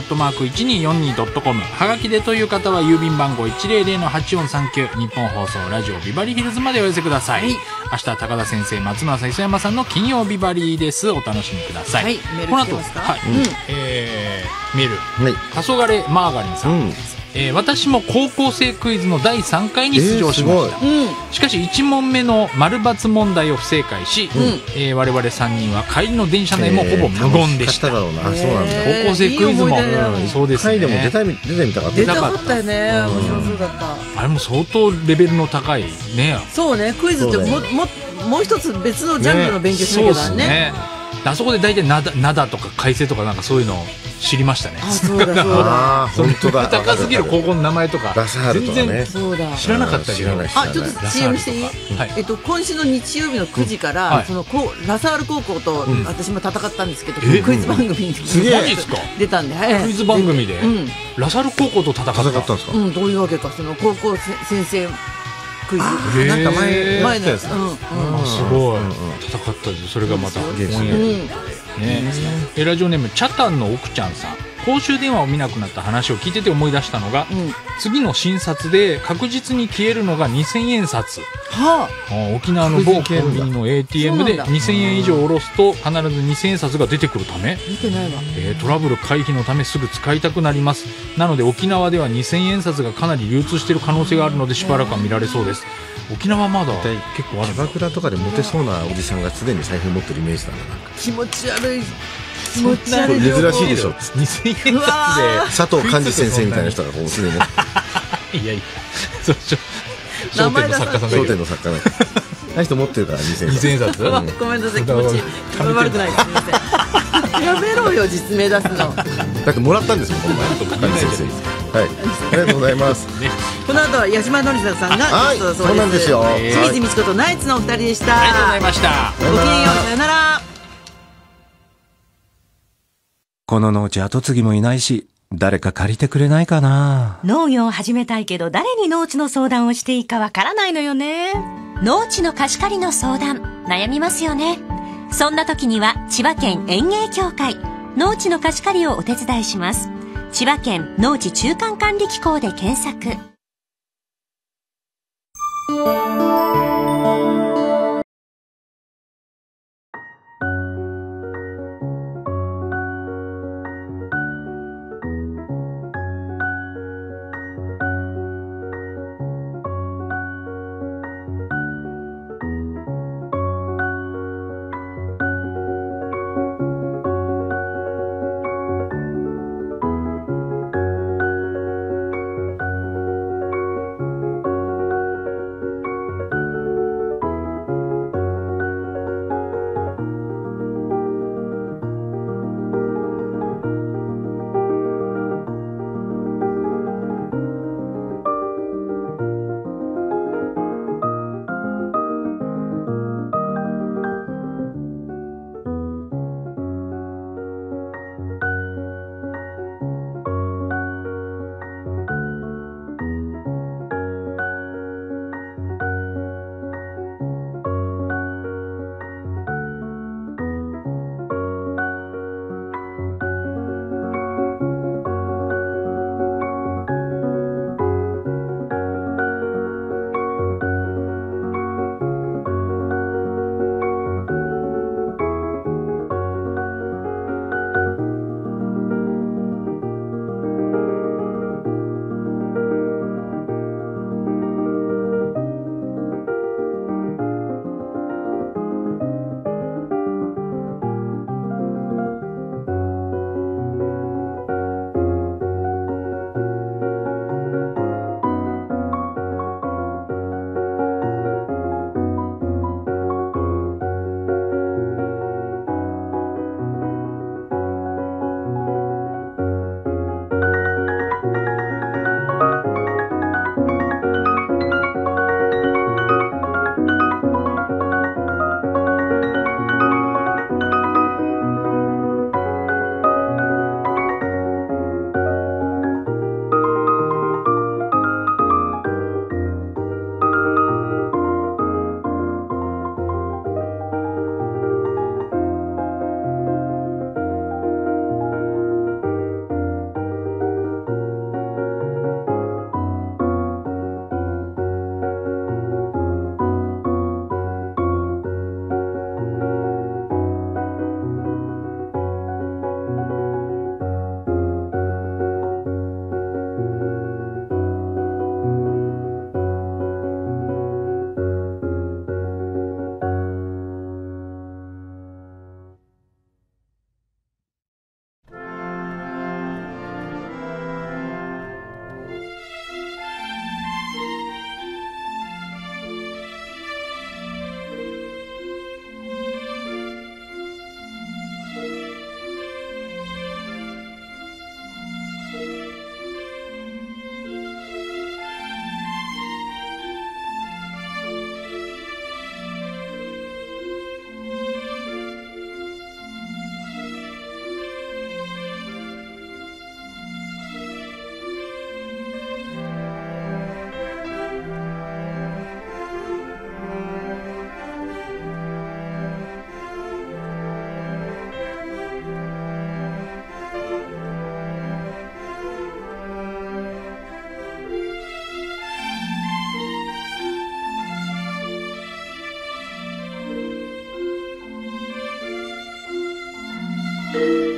@1242.com、はがきでという方は郵便番号 100-8439 日本放送ラジオビバリーヒルズまでお寄せください。明日高田先生、松村さん、磯山さんの金曜ビバリーです。お楽しみください。 メールこの後来てますか？ メール、黄昏マーガリンさん、私も高校生クイズの第3回に出場しました。しかし1問目の丸×問題を不正解し、我々3人は帰りの電車内もほぼ無言でした。 そうなんだ。 高校生クイズもそうですね。 でも出てみたかった。 出たかったよね。面白そうだった。 あれも相当レベルの高いね。 そうね、クイズってもう一つ別のジャンルの勉強しなきゃだね。 あそこで大体灘とか海星とかなんかそういうのを知りましたね。 そうだそうだ。 本当だ。 高すぎる高校の名前とか全然知らなかったけど。 あ、ちょっと CM していい？今週の日曜日の9時からそのラサール高校と私も戦ったんですけど、クイズ番組に出たんで、 クイズ番組でラサール高校と戦ったんですか？ どういうわけか、その高校先生クイズなんか前のやつ。 すごい戦ったです。それがまたオンエアでラジオネームチャタンの奥ちゃんさん、公衆電話を見なくなった話を聞いてて思い出したのが、次の診察で確実に消えるのが2000円札。沖縄の某コンビニの ATM で2000円以上下ろすと必ず2000円札が出てくるため、 見てないわ。 トラブル回避のためすぐ使いたくなります。なので沖縄では2000円札がかなり流通している可能性があるのでしばらくは見られそうです。沖縄まだ結構ある。 キャバクラとかでモテそうなおじさんが常に財布持ってるイメージだな。 気持ち悪い。気持ち悪い。 珍しいでしょ。 2000円札で佐藤寛治先生みたいな人がこう常に持っていやいや、笑点の作家さんだけど。 笑点の作家なんかあの人持ってるから2000円札。ごめんなさい、気持ち悪くない。すみません。やめろよ、実名出すの。 だってもらったんですもん、この前。寛治先生に。はい、ありがとうございます。 この後は八島のりさんがゲストだそうです。 そうなんですよ。 清水美智子とナイツのお二人でした。 ありがとうございました。 ごきげんよう、さよなら。 この農地跡継ぎもいないし、誰か借りてくれないかな。 農業を始めたいけど誰に農地の相談をしていいかわからないのよね。農地の貸し借りの相談、悩みますよね。そんな時には千葉県園芸協会、農地の貸し借りをお手伝いします。千葉県農地中間管理機構で検索。 す。